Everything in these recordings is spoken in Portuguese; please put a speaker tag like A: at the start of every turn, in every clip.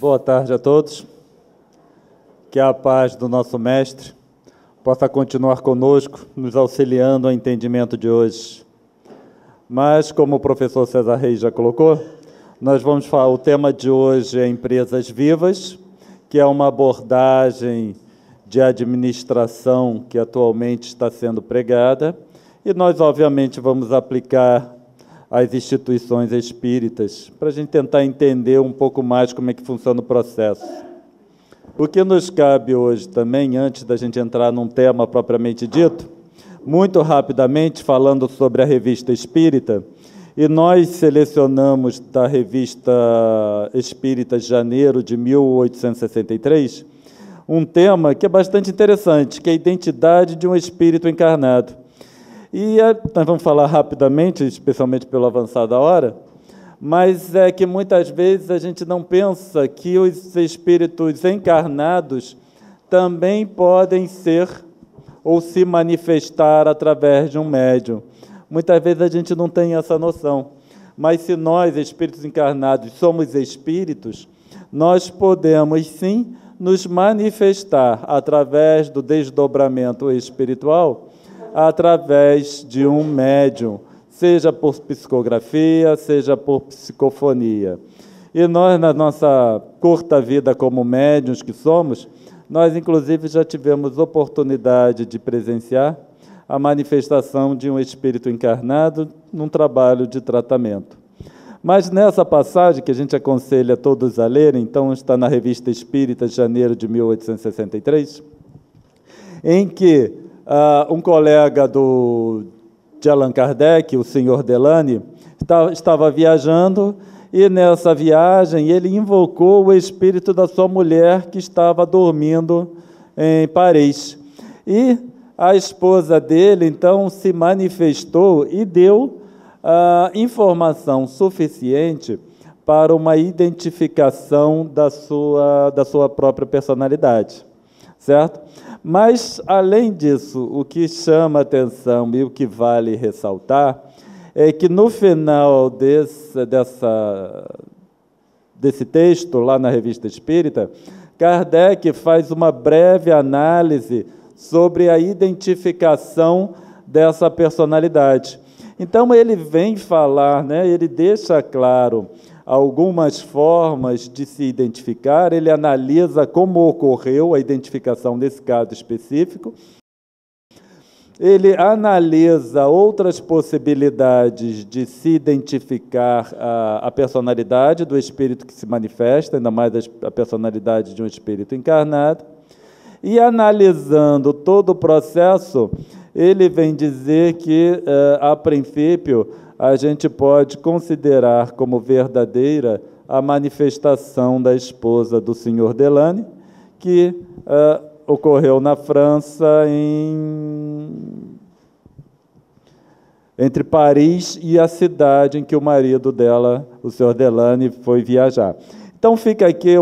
A: Boa tarde a todos. Que a paz do nosso Mestre possa continuar conosco, nos auxiliando ao entendimento de hoje. Mas, como o professor César Reis já colocou, nós vamos falar, o tema de hoje é Empresas Vivas, que é uma abordagem de administração que atualmente está sendo pregada, e nós, obviamente, vamos aplicar às instituições espíritas, para a gente tentar entender um pouco mais como é que funciona o processo. O que nos cabe hoje também, antes da gente entrar num tema propriamente dito, muito rapidamente, falando sobre a Revista Espírita, e nós selecionamos da Revista Espírita de janeiro de 1863, um tema que é bastante interessante, que é a identidade de um espírito encarnado. E nós vamos falar rapidamente, especialmente pelo avançar da hora, mas é que muitas vezes a gente não pensa que os espíritos encarnados também podem ser ou se manifestar através de um médium. Muitas vezes a gente não tem essa noção, mas se nós, espíritos encarnados, somos espíritos, nós podemos sim nos manifestar através do desdobramento espiritual, através de um médium, seja por psicografia, seja por psicofonia. E nós, na nossa curta vida como médiuns que somos, nós, inclusive, já tivemos oportunidade de presenciar a manifestação de um espírito encarnado num trabalho de tratamento. Mas nessa passagem, que a gente aconselha todos a lerem, então está na Revista Espírita de janeiro de 1863, em que um colega de Allan Kardec, o senhor Delany, estava viajando, e nessa viagem ele invocou o espírito da sua mulher que estava dormindo em Paris. E a esposa dele, então, se manifestou e deu informação suficiente para uma identificação da sua própria personalidade, certo? Mas, além disso, o que chama a atenção e o que vale ressaltar é que, no final desse texto, lá na Revista Espírita, Kardec faz uma breve análise sobre a identificação dessa personalidade. Então, ele vem falar, ele deixa claro algumas formas de se identificar, ele analisa como ocorreu a identificação desse caso específico, ele analisa outras possibilidades de se identificar a personalidade do espírito que se manifesta, ainda mais a personalidade de um espírito encarnado, e analisando todo o processo, ele vem dizer que, a princípio, a gente pode considerar como verdadeira a manifestação da esposa do senhor Delany, que ocorreu na França, entre Paris e a cidade em que o marido dela, o senhor Delany, foi viajar. Então, fica aqui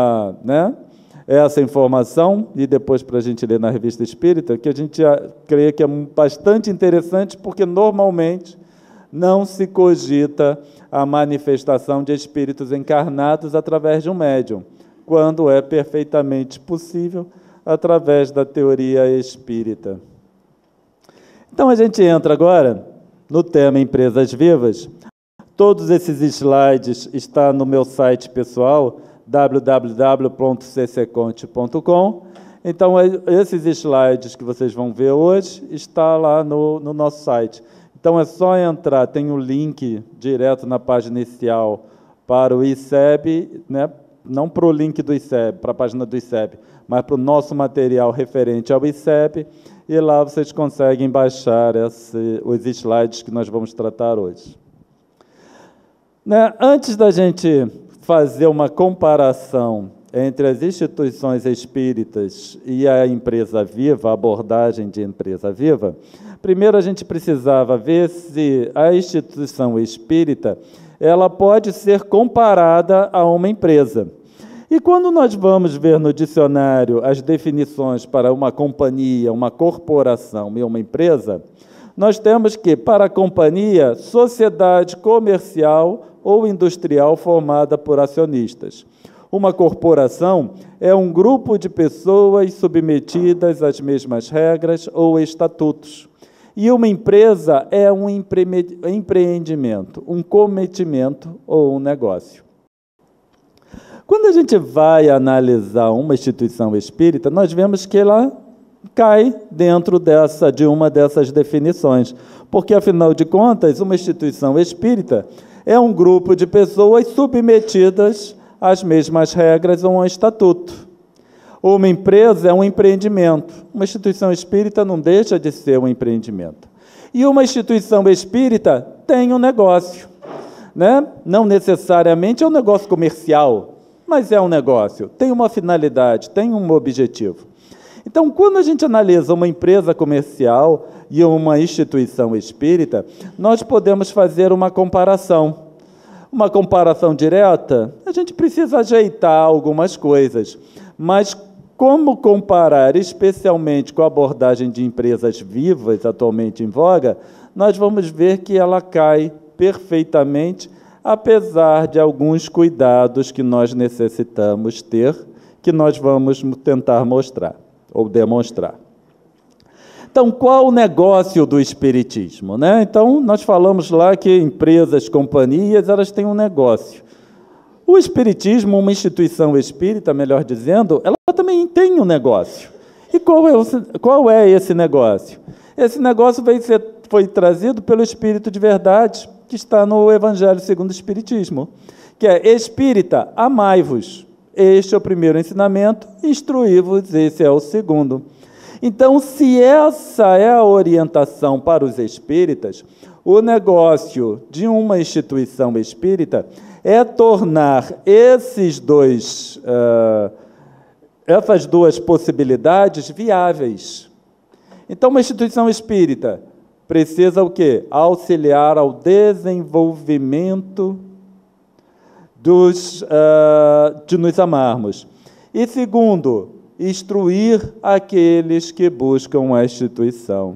A: essa informação, e depois para a gente ler na Revista Espírita, que a gente crê que é bastante interessante, porque normalmente não se cogita a manifestação de espíritos encarnados através de um médium, quando é perfeitamente possível através da teoria espírita. Então, a gente entra agora no tema Empresas Vivas. Todos esses slides estão no meu site pessoal, www.ccconte.com. Então, esses slides que vocês vão ver hoje estão lá no nosso site. Então, é só entrar, tem um link direto na página inicial para o ICEB, não para o link do ICEB, para a página do ICEB, mas para o nosso material referente ao ICEB, e lá vocês conseguem baixar os slides que nós vamos tratar hoje. Antes da gente fazer uma comparação entre as instituições espíritas e a empresa viva, a abordagem de empresa viva, primeiro a gente precisava ver se a instituição espírita ela pode ser comparada a uma empresa. E quando nós vamos ver no dicionário as definições para uma companhia, uma corporação e uma empresa, nós temos que, para a companhia, sociedade comercial ou industrial formada por acionistas. Uma corporação é um grupo de pessoas submetidas às mesmas regras ou estatutos. E uma empresa é um empreendimento, um cometimento ou um negócio. Quando a gente vai analisar uma instituição espírita, nós vemos que ela cai dentro de uma dessas definições, porque, afinal de contas, uma instituição espírita é um grupo de pessoas submetidas às mesmas regras ou a um estatuto. Uma empresa é um empreendimento. Uma instituição espírita não deixa de ser um empreendimento. E uma instituição espírita tem um negócio, né? Não necessariamente é um negócio comercial, mas é um negócio, tem uma finalidade, tem um objetivo. Então, quando a gente analisa uma empresa comercial e uma instituição espírita, nós podemos fazer uma comparação. Uma comparação direta, a gente precisa ajeitar algumas coisas, mas como comparar, especialmente com a abordagem de empresas vivas atualmente em voga, nós vamos ver que ela cai perfeitamente, apesar de alguns cuidados que nós necessitamos ter, que nós vamos tentar mostrar ou demonstrar. Então, qual o negócio do espiritismo, né? Então, nós falamos lá que empresas, companhias, elas têm um negócio. O espiritismo, uma instituição espírita, melhor dizendo, ela também tem um negócio. E qual é esse negócio? Esse negócio foi trazido pelo Espírito de Verdade, que está no Evangelho segundo o Espiritismo, que é: espírita, amai-vos. Este é o primeiro ensinamento, instruí-vos, esse é o segundo. Então, se essa é a orientação para os espíritas, o negócio de uma instituição espírita é tornar essas duas possibilidades viáveis. Então, uma instituição espírita precisa o quê? Auxiliar ao desenvolvimento de nos amarmos. E segundo, instruir aqueles que buscam a instituição.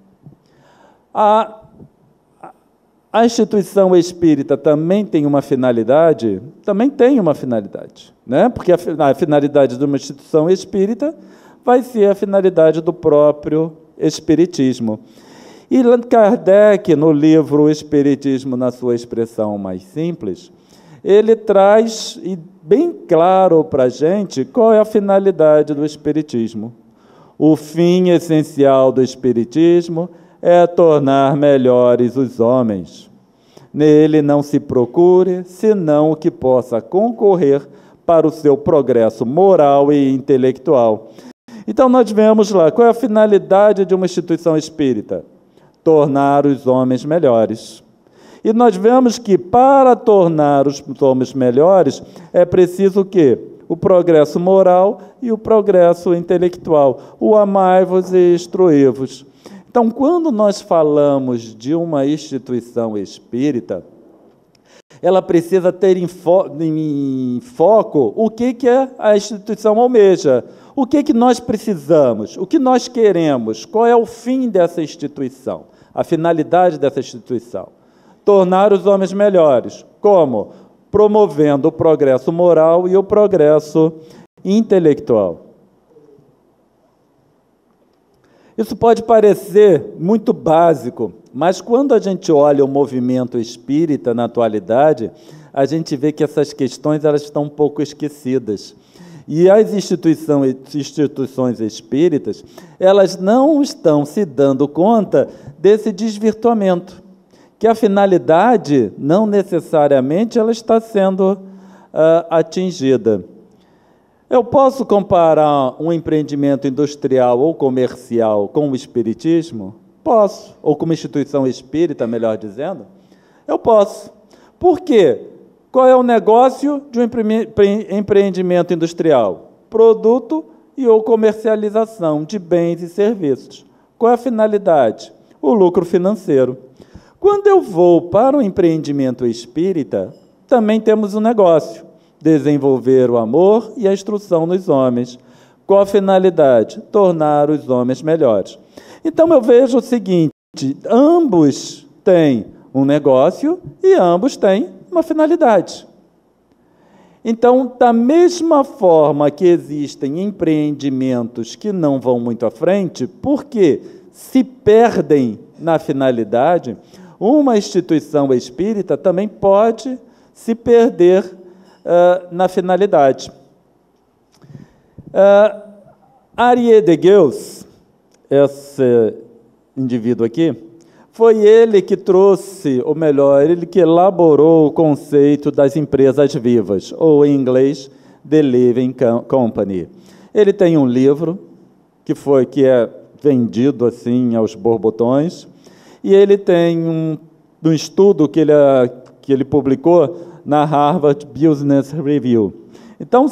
A: A instituição espírita também tem uma finalidade? Também tem uma finalidade, né? Porque a finalidade de uma instituição espírita vai ser a finalidade do próprio espiritismo. E Allan Kardec, no livro O Espiritismo na sua expressão mais simples, ele traz bem claro para a gente qual é a finalidade do espiritismo. O fim essencial do espiritismo é tornar melhores os homens. Nele não se procure, senão o que possa concorrer para o seu progresso moral e intelectual. Então, nós vemos lá, qual é a finalidade de uma instituição espírita? Tornar os homens melhores. E nós vemos que, para tornar os homens melhores, é preciso o quê? O progresso moral e o progresso intelectual. O amai-vos e instruí-vos. Então, quando nós falamos de uma instituição espírita, ela precisa ter em foco o que a instituição almeja, o que nós precisamos, o que nós queremos, qual é o fim dessa instituição, a finalidade dessa instituição. Tornar os homens melhores. Como? Promovendo o progresso moral e o progresso intelectual. Isso pode parecer muito básico, mas quando a gente olha o movimento espírita na atualidade, a gente vê que essas questões elas estão um pouco esquecidas. E as instituições espíritas, elas não estão se dando conta desse desvirtuamento, que a finalidade, não necessariamente, ela está sendo atingida. Eu posso comparar um empreendimento industrial ou comercial com o espiritismo? Posso. Ou com uma instituição espírita, melhor dizendo? Eu posso. Por quê? Qual é o negócio de um empreendimento industrial? Produto e ou comercialização de bens e serviços. Qual é a finalidade? O lucro financeiro. Quando eu vou para o empreendimento espírita, também temos um negócio: desenvolver o amor e a instrução nos homens. Qual a finalidade? Tornar os homens melhores. Então, eu vejo o seguinte: ambos têm um negócio e ambos têm uma finalidade. Então, da mesma forma que existem empreendimentos que não vão muito à frente, porque se perdem na finalidade, uma instituição espírita também pode se perder na finalidade. Arie de Geus, esse indivíduo aqui, foi ele que trouxe, ou melhor, ele que elaborou o conceito das empresas vivas, ou em inglês, The Living Company. Ele tem um livro que é vendido assim aos borbotões, e ele tem um estudo que ele publicou na Harvard Business Review. Então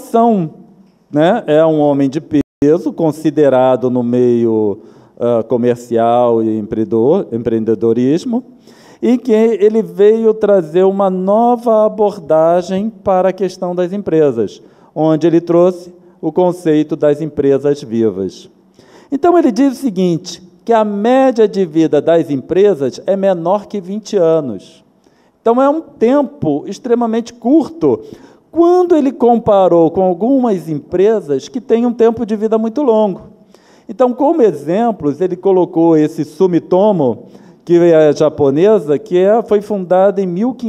A: é um homem de peso, considerado no meio comercial e empreendedorismo, e que ele veio trazer uma nova abordagem para a questão das empresas, onde ele trouxe o conceito das empresas vivas. Então, ele diz o seguinte, que a média de vida das empresas é menor que 20 anos. Então, é um tempo extremamente curto, quando ele comparou com algumas empresas que têm um tempo de vida muito longo. Então, como exemplos, ele colocou esse Sumitomo, que é japonesa, foi fundada em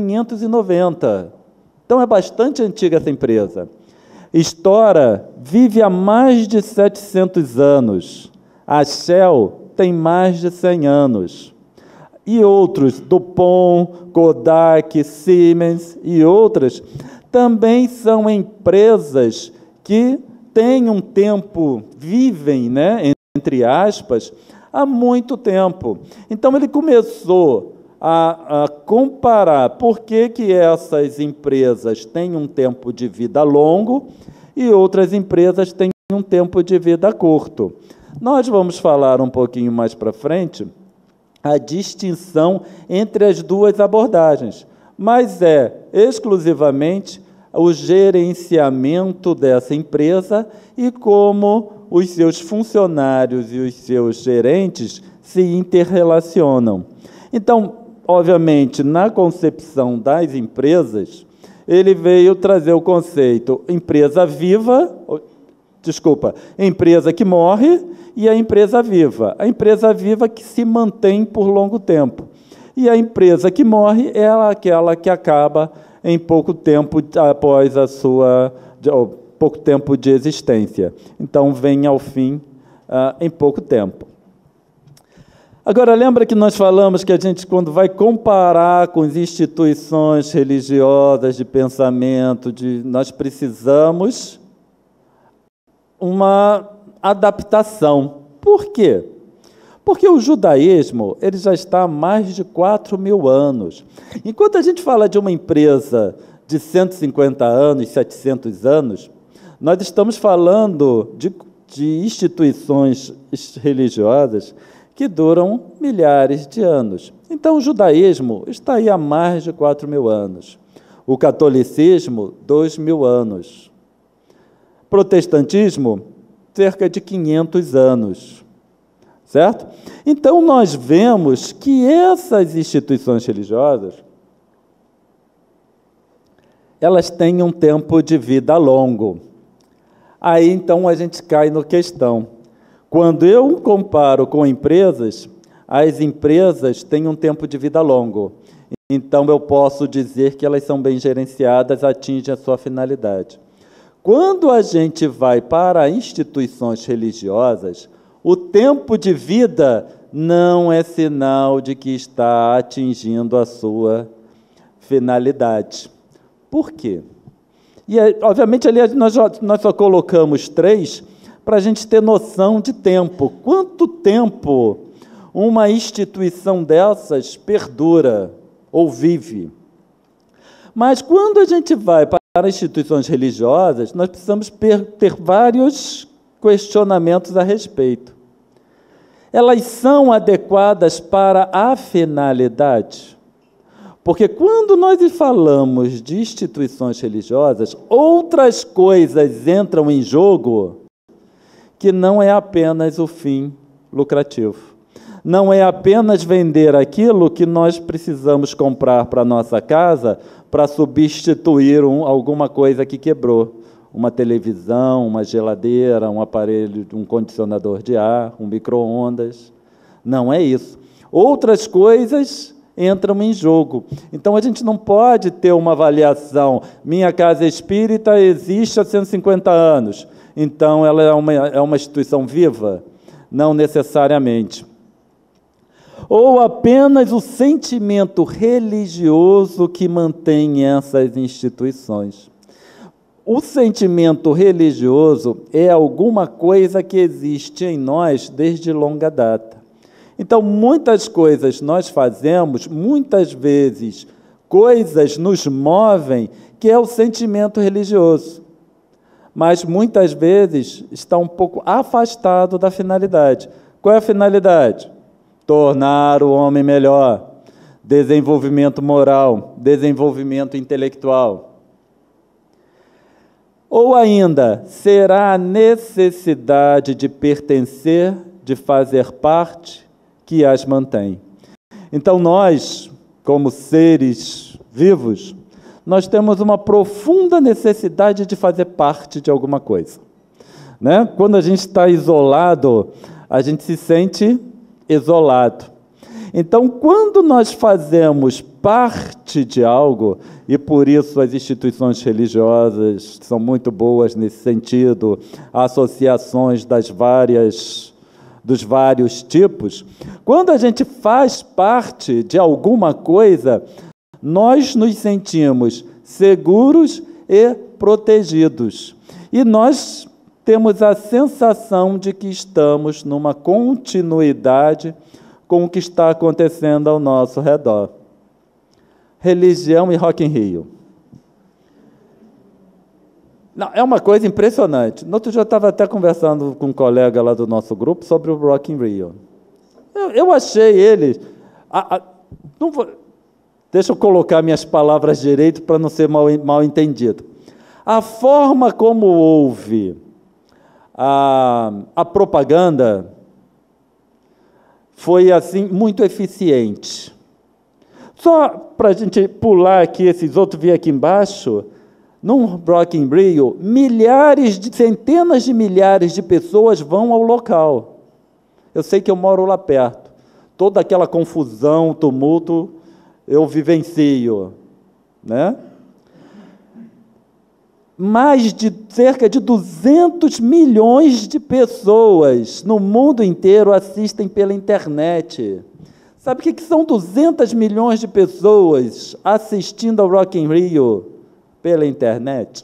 A: 1590. Então, é bastante antiga essa empresa. Stora vive há mais de 700 anos. A Shell tem mais de 100 anos. E outros, DuPont, Kodak, Siemens e outras, também são empresas que têm um tempo, vivem, entre aspas, há muito tempo. Então, ele começou a comparar por que essas empresas têm um tempo de vida longo e outras empresas têm um tempo de vida curto. Nós vamos falar um pouquinho mais para frente a distinção entre as duas abordagens, mas é exclusivamente o gerenciamento dessa empresa e como os seus funcionários e os seus gerentes se interrelacionam. Então, obviamente, na concepção das empresas, ele veio trazer o conceito empresa que morre e a empresa viva. A empresa viva que se mantém por longo tempo. E a empresa que morre é aquela que acaba em pouco tempo após pouco tempo de existência. Então, vem ao fim em pouco tempo. Agora, lembra que nós falamos que a gente, quando vai comparar com as instituições religiosas de pensamento, nós precisamos uma adaptação. Por quê? Porque o judaísmo ele já está há mais de 4.000 anos. Enquanto a gente fala de uma empresa de 150 anos, 700 anos, nós estamos falando de instituições religiosas que duram milhares de anos. Então, o judaísmo está aí há mais de 4.000 anos. O catolicismo, 2.000 anos. Protestantismo, cerca de 500 anos. Certo? Então, nós vemos que essas instituições religiosas, elas têm um tempo de vida longo. Aí, então, a gente cai na questão. Quando eu comparo com empresas, as empresas têm um tempo de vida longo. Então, eu posso dizer que elas são bem gerenciadas, atingem a sua finalidade. Quando a gente vai para instituições religiosas, o tempo de vida não é sinal de que está atingindo a sua finalidade. Por quê? E, obviamente, ali nós só colocamos 3 para a gente ter noção de tempo. Quanto tempo uma instituição dessas perdura ou vive? Mas, quando a gente vai para instituições religiosas, nós precisamos ter vários questionamentos a respeito. Elas são adequadas para a finalidade? Porque quando nós falamos de instituições religiosas, outras coisas entram em jogo que não é apenas o fim lucrativo. não é apenas vender aquilo que nós precisamos comprar para a nossa casa para substituir alguma coisa que quebrou. Uma televisão, uma geladeira, um aparelho, um condicionador de ar, um micro-ondas. Não é isso. Outras coisas entram em jogo. Então, a gente não pode ter uma avaliação. Minha casa espírita existe há 150 anos. Então, ela é uma instituição viva? Não necessariamente. Ou apenas o sentimento religioso que mantém essas instituições. O sentimento religioso é alguma coisa que existe em nós desde longa data. Então, muitas coisas nós fazemos, muitas vezes, coisas nos movem, que é o sentimento religioso. Mas, muitas vezes, está um pouco afastado da finalidade. Qual é a finalidade? Tornar o homem melhor, desenvolvimento moral, desenvolvimento intelectual. Ou ainda, será a necessidade de pertencer, de fazer parte, que as mantém. Então, nós, como seres vivos, nós temos uma profunda necessidade de fazer parte de alguma coisa. Né? Quando a gente está isolado, a gente se sente isolado. Então, quando nós fazemos parte de algo, e por isso as instituições religiosas são muito boas nesse sentido, associações dos vários tipos, quando a gente faz parte de alguma coisa, nós nos sentimos seguros e protegidos. E nós temos a sensação de que estamos numa continuidade com o que está acontecendo ao nosso redor. Religião e Rock in Rio. Não, é uma coisa impressionante. No outro dia eu estava até conversando com um colega lá do nosso grupo sobre o Rock in Rio. Eu achei ele... não vou, deixa eu colocar minhas palavras direito para não ser mal entendido. A forma como houve a propaganda foi assim muito eficiente. Só para a gente pular aqui, esses outros vir aqui embaixo, num Rock in Rio, centenas de milhares de pessoas vão ao local. Eu sei que eu moro lá perto. Toda aquela confusão, tumulto, eu vivencio, né? Mais de cerca de 200 milhões de pessoas no mundo inteiro assistem pela internet. Sabe o que são 200 milhões de pessoas assistindo ao Rock in Rio pela internet?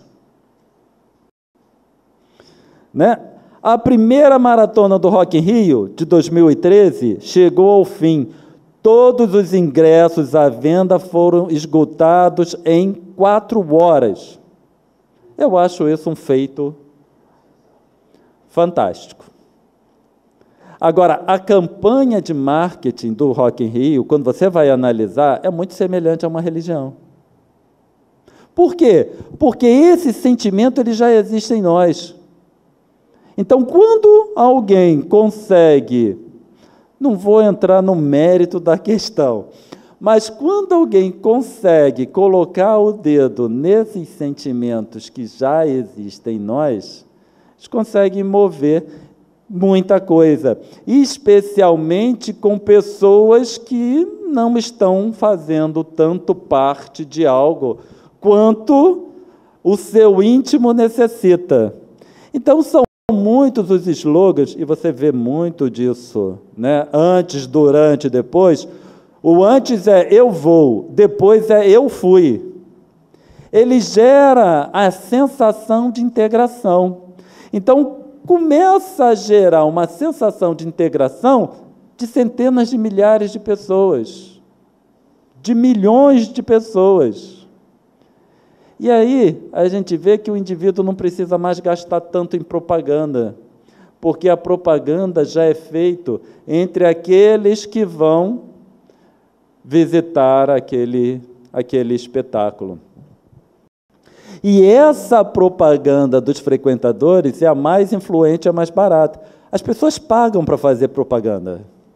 A: Né? A primeira maratona do Rock in Rio, de 2013, chegou ao fim. Todos os ingressos à venda foram esgotados em 4 horas. Eu acho isso um feito fantástico. Agora, a campanha de marketing do Rock in Rio, quando você vai analisar, é muito semelhante a uma religião. Por quê? Porque esse sentimento ele já existe em nós. Então, quando alguém consegue, não vou entrar no mérito da questão, mas quando alguém consegue colocar o dedo nesses sentimentos que já existem em nós, eles conseguem mover muita coisa, especialmente com pessoas que não estão fazendo tanto parte de algo quanto o seu íntimo necessita. Então, são muitos os slogans, e você vê muito disso, né? Antes, durante, depois. O antes é eu vou, depois é eu fui. Ele gera a sensação de integração. Então, começa a gerar uma sensação de integração de centenas de milhares de pessoas, de milhões de pessoas. E aí, a gente vê que o indivíduo não precisa mais gastar tanto em propaganda, porque a propaganda já é feita entre aqueles que vão visitar aquele espetáculo. E essa propaganda dos frequentadores é a mais influente, a mais barata. As pessoas pagam para fazer propaganda.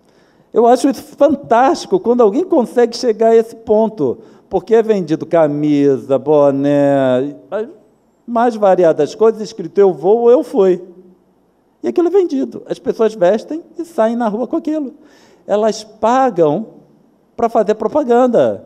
A: Eu acho isso fantástico, quando alguém consegue chegar a esse ponto, porque é vendido camisa, boné, mais variadas coisas, escrito eu vou ou eu fui. E aquilo é vendido. As pessoas vestem e saem na rua com aquilo. Elas pagam para fazer propaganda.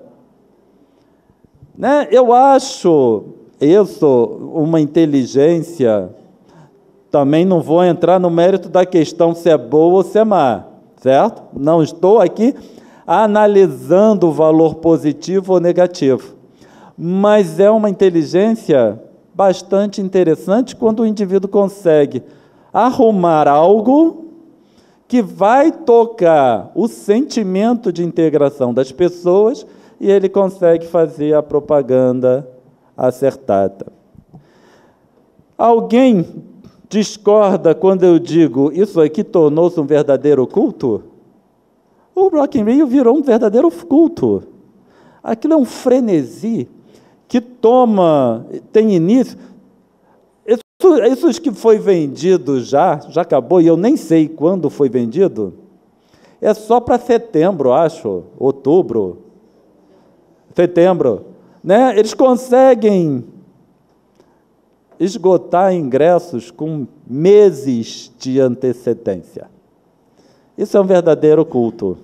A: Né? Eu acho isso uma inteligência. Também não vou entrar no mérito da questão se é boa ou se é má, certo? Não estou aqui analisando o valor positivo ou negativo. Mas é uma inteligência bastante interessante quando o indivíduo consegue arrumar algo que vai tocar o sentimento de integração das pessoas e ele consegue fazer a propaganda acertada. Alguém discorda quando eu digo isso aqui tornou-se um verdadeiro culto? O Rock in Rio virou um verdadeiro culto. Aquilo é um frenesi que tem início. Isso que foi vendido já acabou, e eu nem sei quando foi vendido, é só para setembro, acho, outubro, setembro. Né? Eles conseguem esgotar ingressos com meses de antecedência. Isso é um verdadeiro culto.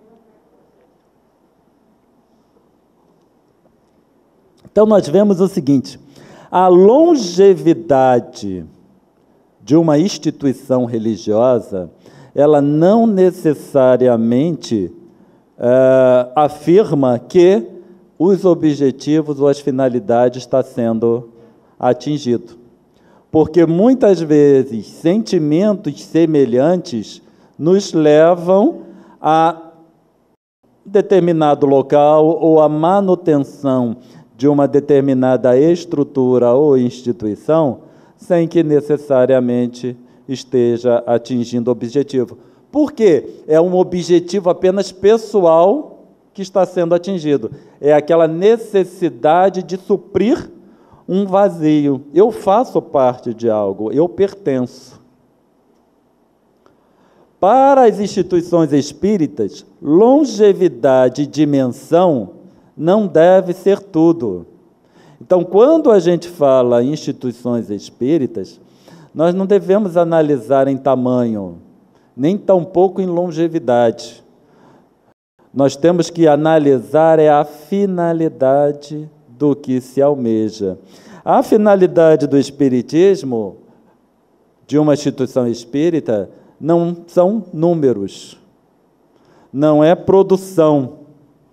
A: Então, nós vemos o seguinte: a longevidade de uma instituição religiosa, ela não necessariamente afirma que os objetivos ou as finalidades estão sendo atingidos. Porque, muitas vezes, sentimentos semelhantes nos levam a determinado local ou a manutenção de uma determinada estrutura ou instituição, sem que necessariamente esteja atingindo o objetivo. Por quê? É um objetivo apenas pessoal que está sendo atingido. É aquela necessidade de suprir um vazio. Eu faço parte de algo, eu pertenço. Para as instituições espíritas, longevidade e dimensão não deve ser tudo. Então, quando a gente fala em instituições espíritas, nós não devemos analisar em tamanho, nem tampouco em longevidade. Nós temos que analisar a finalidade do que se almeja. A finalidade do espiritismo, de uma instituição espírita, não são números, não é produção,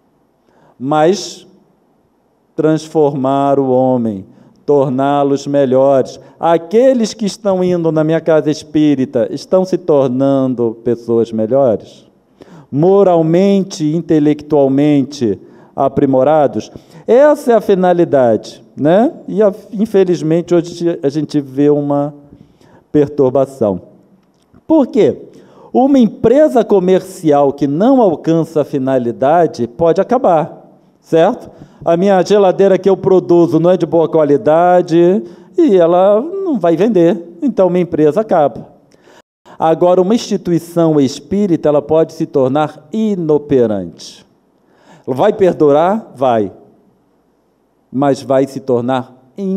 A: mas transformar o homem, torná-los melhores. Aqueles que estão indo na minha casa espírita estão se tornando pessoas melhores? Moralmente, intelectualmente aprimorados? Essa é a finalidade, né? E, infelizmente, hoje a gente vê uma perturbação. Por quê? Uma empresa comercial que não alcança a finalidade pode acabar. Certo? A minha geladeira que eu produzo não é de boa qualidade e ela não vai vender, então minha empresa acaba. Agora, uma instituição espírita, ela pode se tornar inoperante. Vai perdurar? Vai. Mas vai se tornar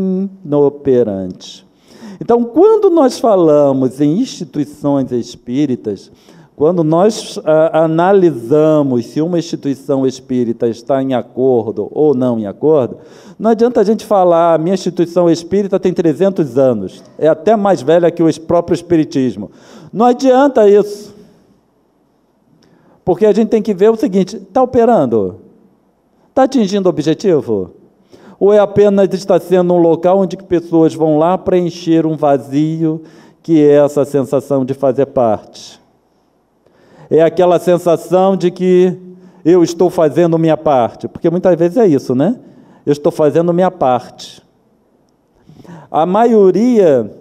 A: inoperante. Então, quando nós falamos em instituições espíritas, quando nós analisamos se uma instituição espírita está em acordo ou não em acordo, não adianta a gente falar, a minha instituição espírita tem 300 anos, é até mais velha que o próprio espiritismo. Não adianta isso, porque a gente tem que ver o seguinte: está operando? Está atingindo o objetivo? Ou é apenas está sendo um local onde pessoas vão lá preencher um vazio, que é essa sensação de fazer parte? É aquela sensação de que eu estou fazendo minha parte, porque muitas vezes é isso, né? Eu estou fazendo minha parte. A maioria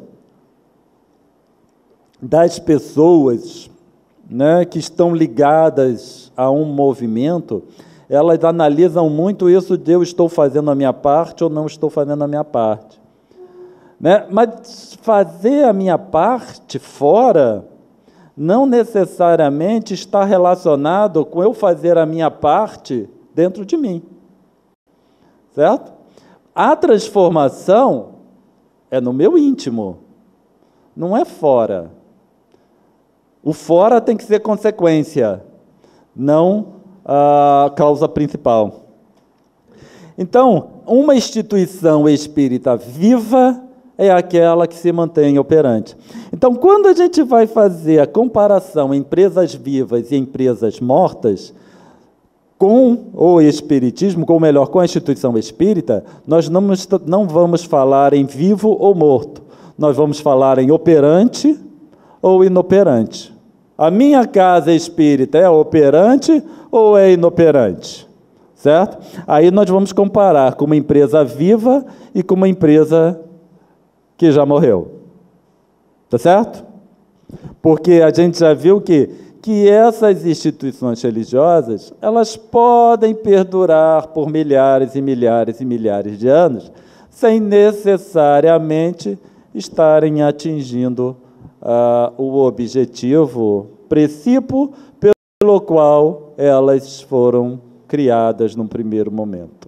A: das pessoas, né, que estão ligadas a um movimento, elas analisam muito isso de eu estou fazendo a minha parte ou não estou fazendo a minha parte. Né? Mas fazer a minha parte fora não necessariamente está relacionado com eu fazer a minha parte dentro de mim. Certo? A transformação é no meu íntimo, não é fora. O fora tem que ser consequência, não a causa principal. Então, uma instituição espírita viva é aquela que se mantém operante. Então, quando a gente vai fazer a comparação entre empresas vivas e empresas mortas, com o espiritismo, ou melhor, com a instituição espírita, nós não vamos falar em vivo ou morto, nós vamos falar em operante ou inoperante. A minha casa espírita é operante ou é inoperante? Certo? Aí nós vamos comparar com uma empresa viva e com uma empresa que já morreu. Tá certo? Porque a gente já viu que essas instituições religiosas, elas podem perdurar por milhares e milhares e milhares de anos, sem necessariamente estarem atingindo o objetivo, princípio pelo qual elas foram criadas num primeiro momento.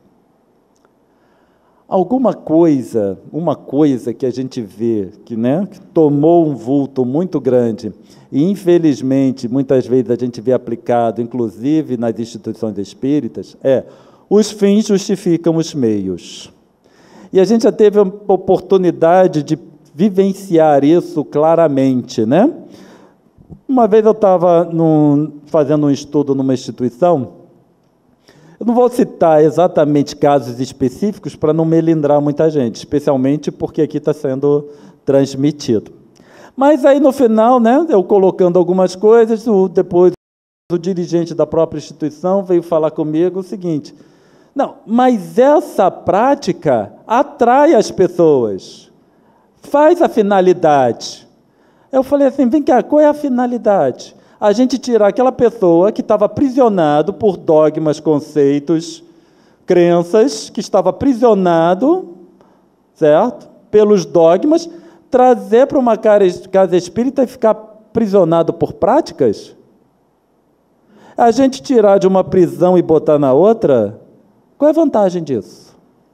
A: Uma coisa que a gente vê que tomou um vulto muito grande e, infelizmente, muitas vezes a gente vê aplicado, inclusive nas instituições espíritas, os fins justificam os meios. E a gente já teve a oportunidade de vivenciar isso claramente, né? Uma vez eu estava fazendo um estudo numa instituição. Eu não vou citar exatamente casos específicos para não melindrar muita gente, especialmente porque aqui está sendo transmitido. Mas aí no final, eu colocando algumas coisas, depois o dirigente da própria instituição veio falar comigo o seguinte: não, mas essa prática atrai as pessoas, faz a finalidade. Eu falei assim, vem cá, qual é a finalidade? A gente tirar aquela pessoa que estava aprisionado por dogmas, conceitos, crenças, que estava aprisionado, certo? Pelos dogmas, trazer para uma casa espírita e ficar aprisionado por práticas? A gente tirar de uma prisão e botar na outra, qual é a vantagem disso?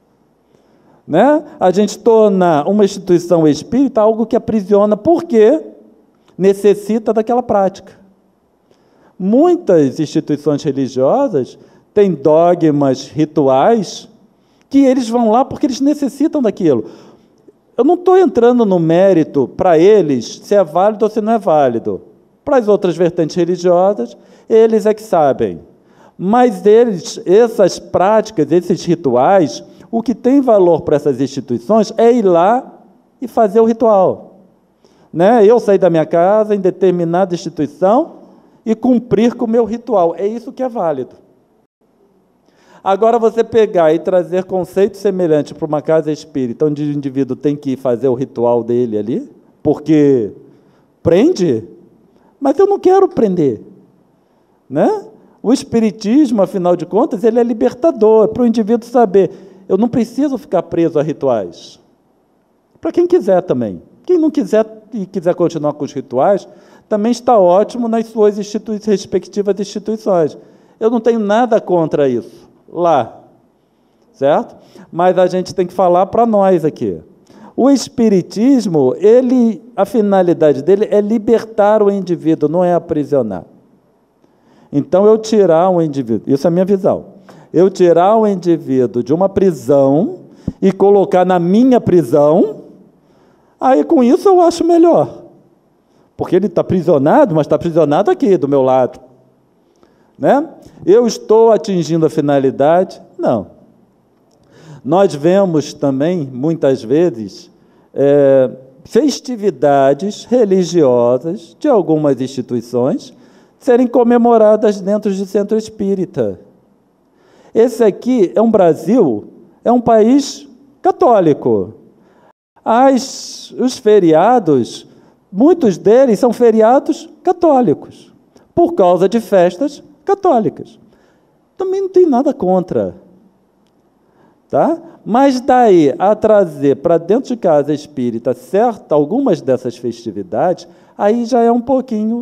A: A gente tornar uma instituição espírita algo que aprisiona, porque necessita daquela prática. Muitas instituições religiosas têm dogmas, rituais, que eles vão lá porque eles necessitam daquilo. Eu não estou entrando no mérito para eles se é válido ou se não é válido. Para as outras vertentes religiosas, eles é que sabem. Mas essas práticas, esses rituais, o que tem valor para essas instituições é ir lá e fazer o ritual. Eu sair da minha casa em determinada instituição e cumprir com o meu ritual. É isso que é válido. Agora, você pegar e trazer conceitos semelhantes para uma casa espírita, onde o indivíduo tem que fazer o ritual dele ali, porque prende, mas eu não quero prender. O espiritismo, afinal de contas, ele é libertador, para o indivíduo saber, eu não preciso ficar preso a rituais. Para quem quiser também. Quem não quiser e quiser continuar com os rituais, também está ótimo nas suas respectivas instituições. Eu não tenho nada contra isso lá, certo? Mas a gente tem que falar para nós aqui. O espiritismo, a finalidade dele é libertar o indivíduo, não é aprisionar. Então, eu tirar um indivíduo, isso é a minha visão, eu tirar o indivíduo de uma prisão e colocar na minha prisão, aí com isso eu acho melhor. Porque ele está aprisionado, mas está aprisionado aqui, do meu lado. Eu estou atingindo a finalidade? Não. Nós vemos também, muitas vezes, festividades religiosas de algumas instituições serem comemoradas dentro de centro espírita. Esse aqui é um Brasil, é um país católico. Os feriados, muitos deles são feriados católicos, por causa de festas católicas. Também não tem nada contra. Tá? Mas daí a trazer para dentro de casa espírita algumas dessas festividades, aí já é um pouquinho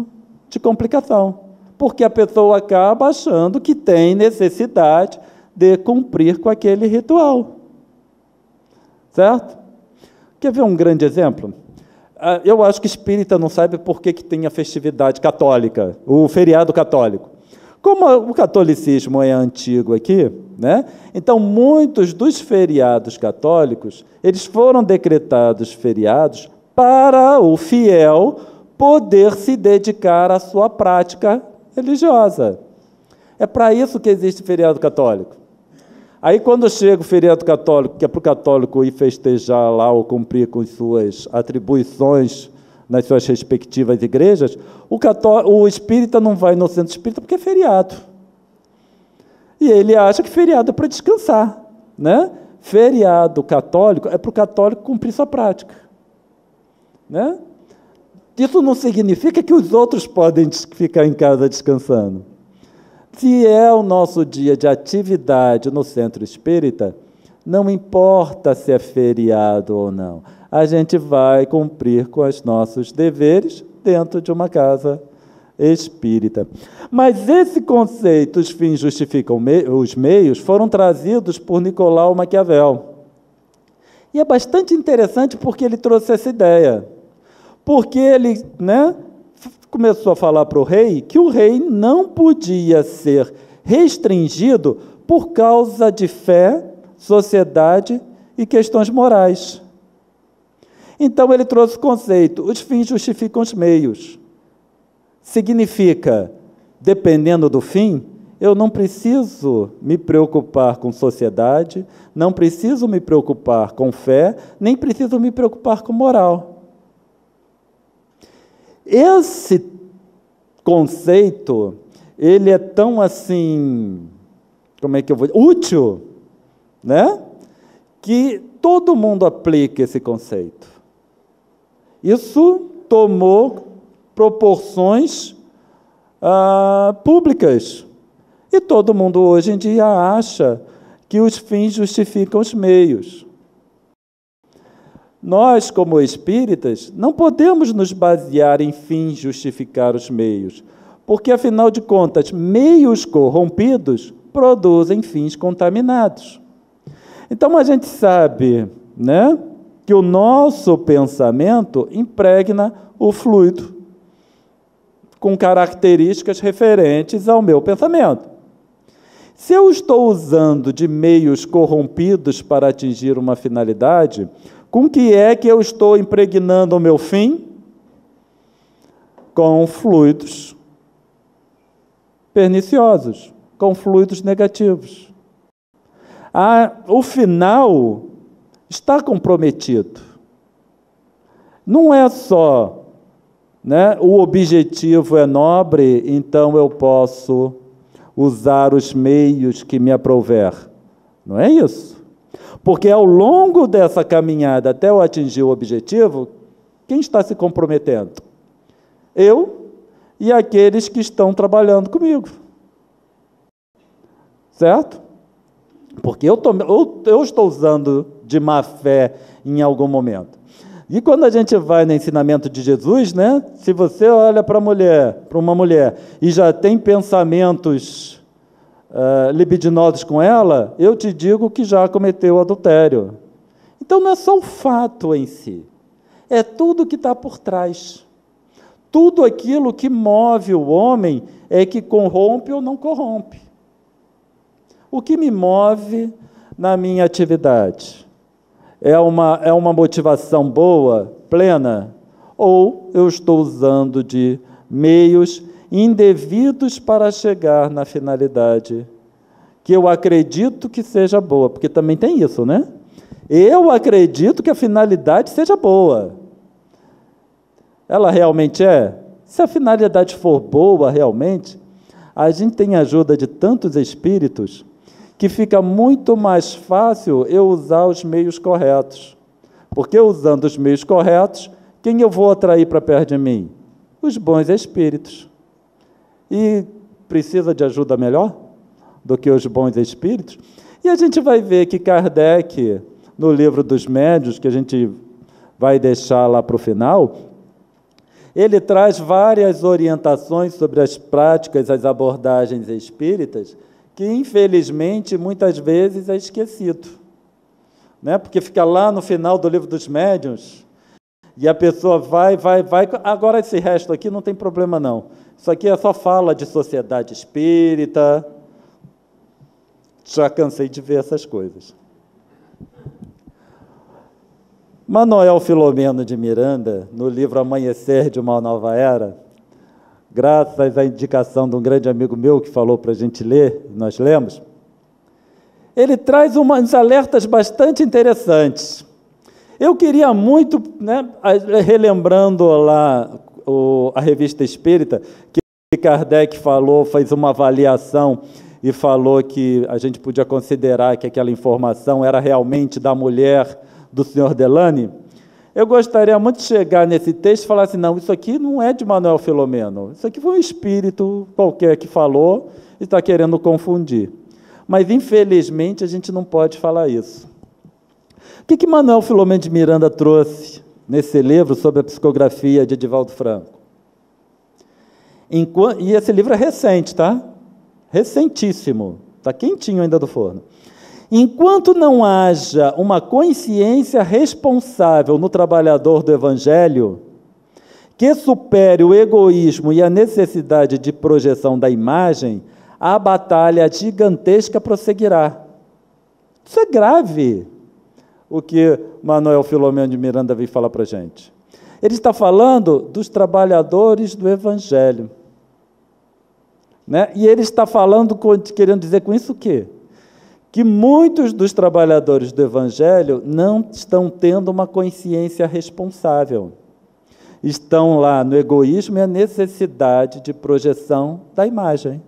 A: de complicação, porque a pessoa acaba achando que tem necessidade de cumprir com aquele ritual. Certo? Quer ver um grande exemplo? Eu acho que espírita não sabe por que tem a festividade católica, o feriado católico. Como o catolicismo é antigo aqui, né? Então muitos dos feriados católicos, eles foram decretados feriados para o fiel poder se dedicar à sua prática religiosa. É para isso que existe feriado católico. Aí, quando chega o feriado católico, que é para o católico ir festejar lá ou cumprir com suas atribuições nas suas respectivas igrejas, o espírita não vai no centro espírita porque é feriado. E ele acha que feriado é para descansar, né? Feriado católico é para o católico cumprir sua prática, né? Isso não significa que os outros podem ficar em casa descansando. Se é o nosso dia de atividade no centro espírita, não importa se é feriado ou não, a gente vai cumprir com os nossos deveres dentro de uma casa espírita. Mas esse conceito, os fins justificam os meios, foram trazidos por Nicolau Maquiavel. E é bastante interessante porque ele trouxe essa ideia. Porque ele, né, começou a falar para o rei que o rei não podia ser restringido por causa de fé, sociedade e questões morais. Então ele trouxe o conceito, os fins justificam os meios. Significa, dependendo do fim, eu não preciso me preocupar com sociedade, não preciso me preocupar com fé, nem preciso me preocupar com moral. Esse conceito, ele é tão assim, como é que eu vou dizer? Útil, né? Que todo mundo aplica esse conceito. Isso tomou proporções públicas. E todo mundo hoje em dia acha que os fins justificam os meios. Nós, como espíritas, não podemos nos basear em fins justificar os meios, porque, afinal de contas, meios corrompidos produzem fins contaminados. Então, a gente sabe, né, que o nosso pensamento impregna o fluido com características referentes ao meu pensamento. Se eu estou usando de meios corrompidos para atingir uma finalidade, com que é que eu estou impregnando o meu fim? Com fluidos perniciosos, com fluidos negativos. O final está comprometido. Não é só, né, o objetivo é nobre, então eu posso usar os meios que me aprouver. Não é isso. Porque ao longo dessa caminhada até eu atingir o objetivo, quem está se comprometendo? Eu e aqueles que estão trabalhando comigo. Certo? Porque eu estou usando de má fé em algum momento. E quando a gente vai no ensinamento de Jesus, né? Se você olha para uma mulher, e já tem pensamentos libidinosos com ela, eu te digo que já cometeu adultério. Então não é só o fato em si, é tudo que está por trás. Tudo aquilo que move o homem é que corrompe ou não corrompe. O que me move na minha atividade? É uma motivação boa, plena? Ou eu estou usando de meios indevidos para chegar na finalidade que eu acredito que seja boa? Porque também tem isso, né? Eu acredito que a finalidade seja boa. Ela realmente é? Se a finalidade for boa realmente, a gente tem a ajuda de tantos espíritos que fica muito mais fácil eu usar os meios corretos. Porque usando os meios corretos, quem eu vou atrair para perto de mim? Os bons espíritos. E precisa de ajuda melhor do que os bons espíritos? E a gente vai ver que Kardec, no livro dos médiuns, que a gente vai deixar lá para o final, ele traz várias orientações sobre as práticas, as abordagens espíritas, que, infelizmente, muitas vezes é esquecido, né? Porque fica lá no final do Livro dos Médiuns, e a pessoa vai, agora esse resto aqui não tem problema não, isso aqui é só fala de sociedade espírita, já cansei de ver essas coisas. Manuel Filomeno de Miranda, no livro Amanhecer de uma Nova Era, graças à indicação de um grande amigo meu que falou para a gente ler, nós lemos, ele traz uns alertas bastante interessantes. Eu queria muito, né, relembrando lá a Revista Espírita, que Kardec falou, fez uma avaliação e falou que a gente podia considerar que aquela informação era realmente da mulher do senhor Delany. Eu gostaria muito de chegar nesse texto e falar assim, não, isso aqui não é de Manuel Filomeno, isso aqui foi um espírito qualquer que falou e está querendo confundir. Mas, infelizmente, a gente não pode falar isso. O que Manuel Filomeno de Miranda trouxe nesse livro sobre a psicografia de Divaldo Franco? E esse livro é recente, tá? Recentíssimo, está quentinho ainda do forno. Enquanto não haja uma consciência responsável no trabalhador do Evangelho, que supere o egoísmo e a necessidade de projeção da imagem, a batalha gigantesca prosseguirá. Isso é grave, o que Manuel Filomeno de Miranda veio falar para a gente. Ele está falando dos trabalhadores do Evangelho, né? E ele está falando, querendo dizer com isso o quê? Que muitos dos trabalhadores do Evangelho não estão tendo uma consciência responsável. Estão lá no egoísmo e a necessidade de projeção da imagem.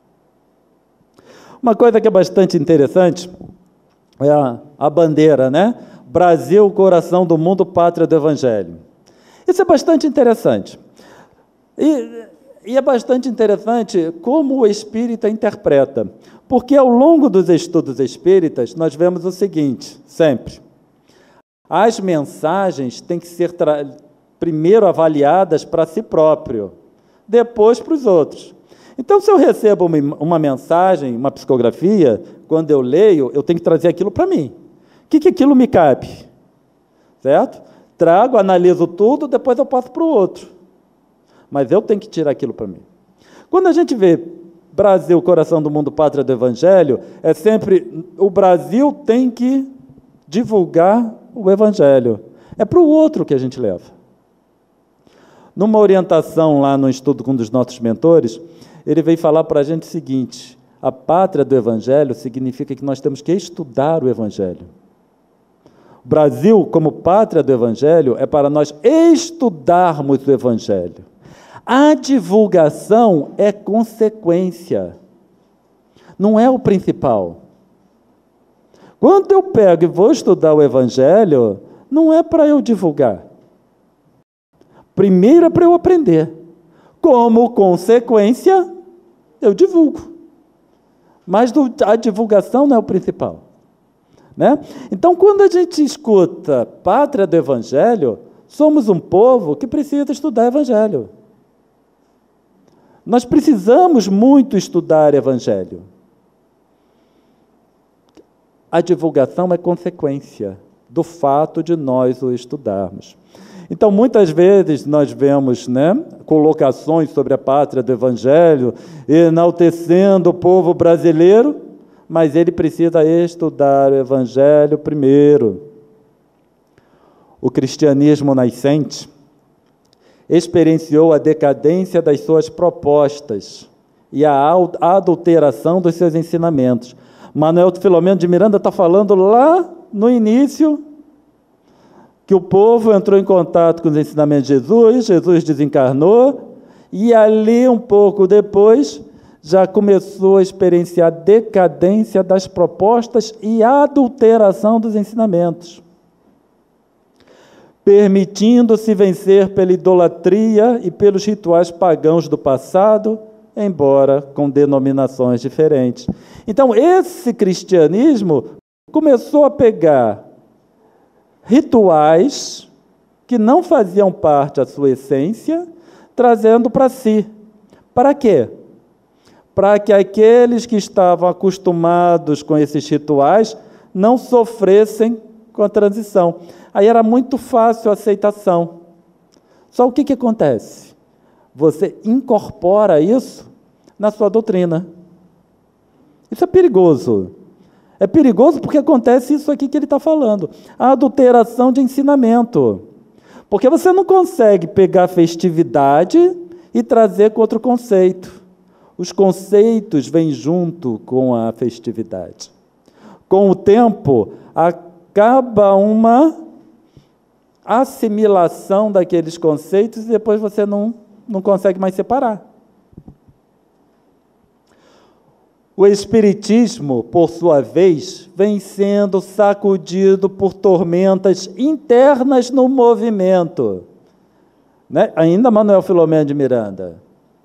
A: Uma coisa que é bastante interessante é a bandeira, né? Brasil, coração do mundo, pátria do Evangelho. Isso é bastante interessante. E é bastante interessante como o espírita interpreta. Porque ao longo dos estudos espíritas, nós vemos o seguinte, sempre. As mensagens têm que ser primeiro avaliadas para si próprio, depois para os outros. Então, se eu recebo uma mensagem, uma psicografia, quando eu leio, eu tenho que trazer aquilo para mim. O que aquilo me cabe? Certo? Trago, analiso tudo, depois eu passo para o outro. Mas eu tenho que tirar aquilo para mim. Quando a gente vê Brasil, coração do mundo, pátria do Evangelho, é sempre o Brasil tem que divulgar o Evangelho. É para o outro que a gente leva. Numa orientação lá no estudo com um dos nossos mentores, ele veio falar para a gente o seguinte, a pátria do Evangelho significa que nós temos que estudar o Evangelho. O Brasil, como pátria do Evangelho, é para nós estudarmos o Evangelho. A divulgação é consequência, não é o principal. Quando eu pego e vou estudar o Evangelho, não é para eu divulgar. Primeiro é para eu aprender. Como consequência, eu divulgo. Mas a divulgação não é o principal, né? Então, quando a gente escuta pátria do Evangelho, somos um povo que precisa estudar Evangelho. Nós precisamos muito estudar Evangelho. A divulgação é consequência do fato de nós o estudarmos. Então, muitas vezes nós vemos, né, colocações sobre a pátria do Evangelho, enaltecendo o povo brasileiro, mas ele precisa estudar o Evangelho primeiro. O cristianismo nascente experienciou a decadência das suas propostas e a adulteração dos seus ensinamentos. Manuel Filomeno de Miranda está falando lá no início que o povo entrou em contato com os ensinamentos de Jesus, Jesus desencarnou, e ali um pouco depois já começou a experienciar a decadência das propostas e a adulteração dos ensinamentos, permitindo-se vencer pela idolatria e pelos rituais pagãos do passado, embora com denominações diferentes. Então, esse cristianismo começou a pegar rituais que não faziam parte da sua essência, trazendo para si. Para quê? Para que aqueles que estavam acostumados com esses rituais não sofressem com a transição. Aí era muito fácil a aceitação. Só o que acontece? Você incorpora isso na sua doutrina. Isso é perigoso. É perigoso porque acontece isso aqui que ele está falando. A adulteração de ensinamento. Porque você não consegue pegar a festividade e trazer com outro conceito. Os conceitos vêm junto com a festividade. Com o tempo, acaba uma assimilação daqueles conceitos e depois você não consegue mais separar. O Espiritismo, por sua vez, vem sendo sacudido por tormentas internas no movimento. Né? Ainda Manuel Filomeno de Miranda.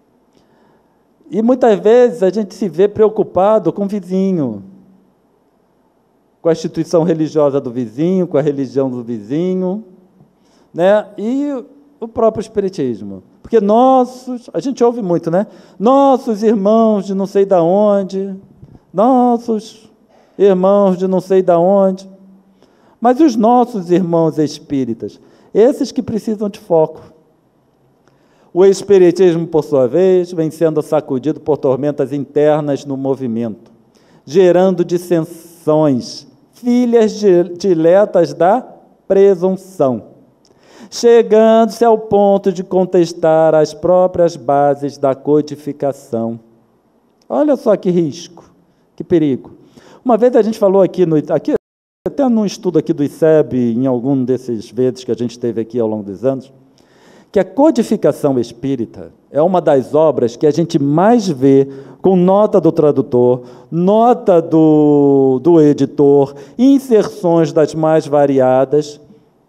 A: E muitas vezes a gente se vê preocupado com o vizinho, com a instituição religiosa do vizinho, com a religião do vizinho, né? E o próprio Espiritismo. Porque a gente ouve muito, né? Nossos irmãos de não sei da onde, nossos irmãos de não sei da onde. Mas os nossos irmãos espíritas, esses que precisam de foco. O Espiritismo, por sua vez, vem sendo sacudido por tormentas internas no movimento, gerando dissensões, filhas diletas da presunção, chegando-se ao ponto de contestar as próprias bases da codificação. Olha só que risco, que perigo. Uma vez a gente falou aqui até num estudo aqui do ICEB, em algum desses vezes que a gente teve aqui ao longo dos anos, que a codificação espírita é uma das obras que a gente mais vê com nota do tradutor, nota do editor, inserções das mais variadas,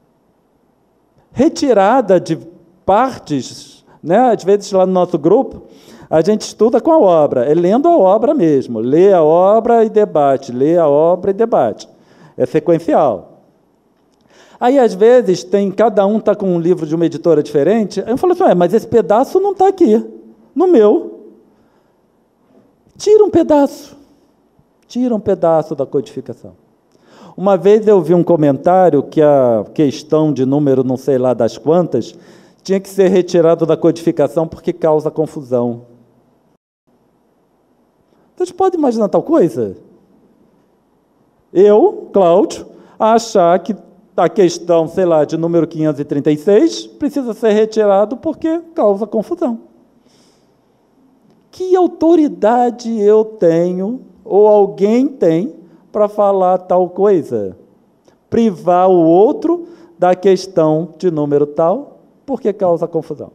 A: retirada de partes, né? Às vezes lá no nosso grupo, a gente estuda com a obra, é lendo a obra mesmo, lê a obra e debate, lê a obra e debate, é sequencial. Aí, às vezes, cada um está com um livro de uma editora diferente, aí eu falo assim, mas esse pedaço não está aqui, no meu. Tira um pedaço da codificação. Uma vez eu vi um comentário que a questão de número não sei lá das quantas tinha que ser retirado da codificação porque causa confusão. Vocês podem imaginar tal coisa? Eu, Cláudio, achar que a questão, sei lá, de número 536 precisa ser retirado porque causa confusão. Que autoridade eu tenho, ou alguém tem, para falar tal coisa? Privar o outro da questão de número tal, porque causa confusão.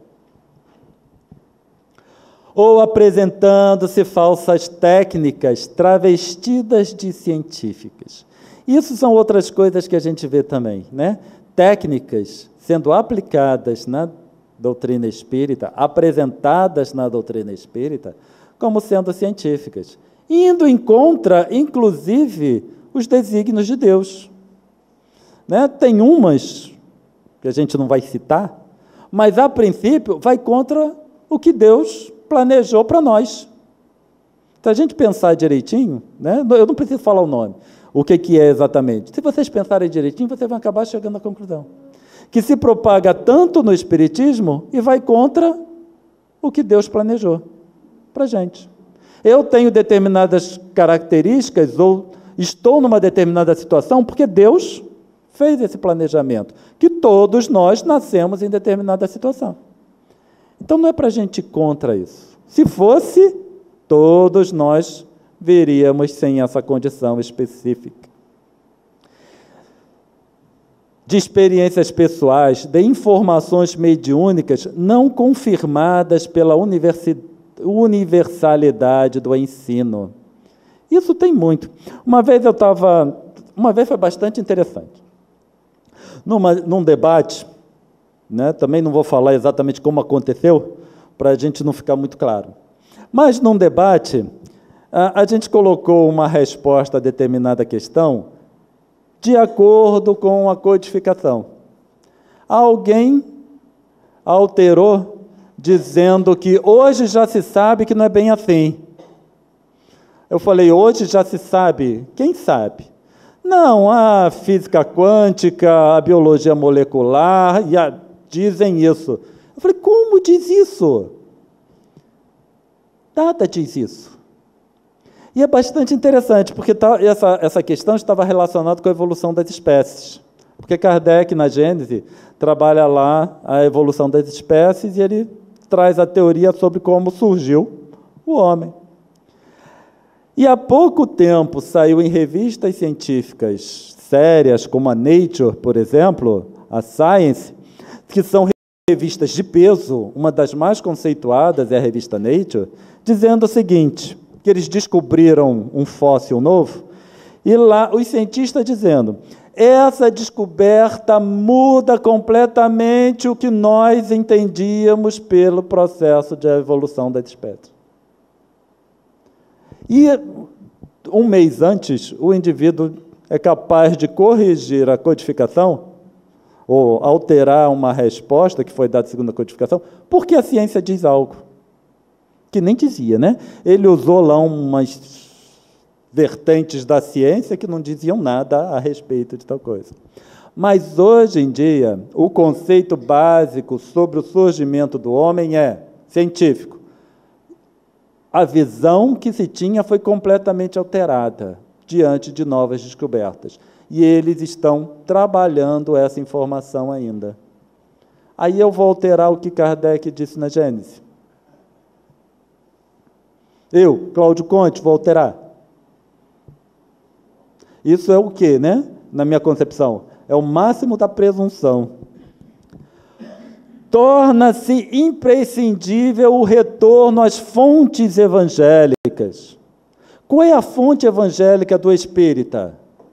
A: Ou apresentando-se falsas técnicas travestidas de científicas. Isso são outras coisas que a gente vê também, né? Técnicas sendo aplicadas na doutrina espírita, apresentadas na doutrina espírita, como sendo científicas, indo em contra, inclusive, os desígnios de Deus. Né? Tem umas que a gente não vai citar, mas, a princípio, vai contra o que Deus planejou para nós. Se a gente pensar direitinho, né? Eu não preciso falar o nome, o que é exatamente. Se vocês pensarem direitinho, vocês vão acabar chegando à conclusão. Que se propaga tanto no Espiritismo e vai contra o que Deus planejou para a gente. Eu tenho determinadas características ou estou numa determinada situação porque Deus fez esse planejamento, que todos nós nascemos em determinada situação. Então não é para a gente ir contra isso. Se fosse, todos nós veríamos sem essa condição específica. De experiências pessoais, de informações mediúnicas não confirmadas pela universalidade do ensino. Isso tem muito. Uma vez foi bastante interessante. Num debate, né, também não vou falar exatamente como aconteceu, para a gente não ficar muito claro. Mas, num debate, a gente colocou uma resposta a determinada questão de acordo com a codificação. Alguém alterou dizendo que hoje já se sabe que não é bem assim. Eu falei, hoje já se sabe? Quem sabe? Não, a física quântica, a biologia molecular, dizem isso. Eu falei, como diz isso? Nada diz isso. E é bastante interessante, porque essa questão estava relacionada com a evolução das espécies. Porque Kardec, na Gênese, trabalha lá a evolução das espécies e ele traz a teoria sobre como surgiu o homem. E há pouco tempo saiu em revistas científicas sérias, como a Nature, por exemplo, a Science, que são revistas de peso, uma das mais conceituadas é a revista Nature, dizendo o seguinte, que eles descobriram um fóssil novo, e lá os cientistas dizendo, essa descoberta muda completamente o que nós entendíamos pelo processo de evolução das espécies. E um mês antes, o indivíduo é capaz de corrigir a codificação, ou alterar uma resposta que foi dada segundo a codificação, porque a ciência diz algo que nem dizia, né? Ele usou lá umas vertentes da ciência que não diziam nada a respeito de tal coisa. Mas, hoje em dia, o conceito básico sobre o surgimento do homem é científico. A visão que se tinha foi completamente alterada diante de novas descobertas. E eles estão trabalhando essa informação ainda. Aí eu vou alterar o que Kardec disse na Gênese. Eu, Cláudio Conte, vou alterar. Isso é o quê, né? Na minha concepção, é o máximo da presunção. Torna-se imprescindível o retorno às fontes evangélicas. Qual é a fonte evangélica do espírita?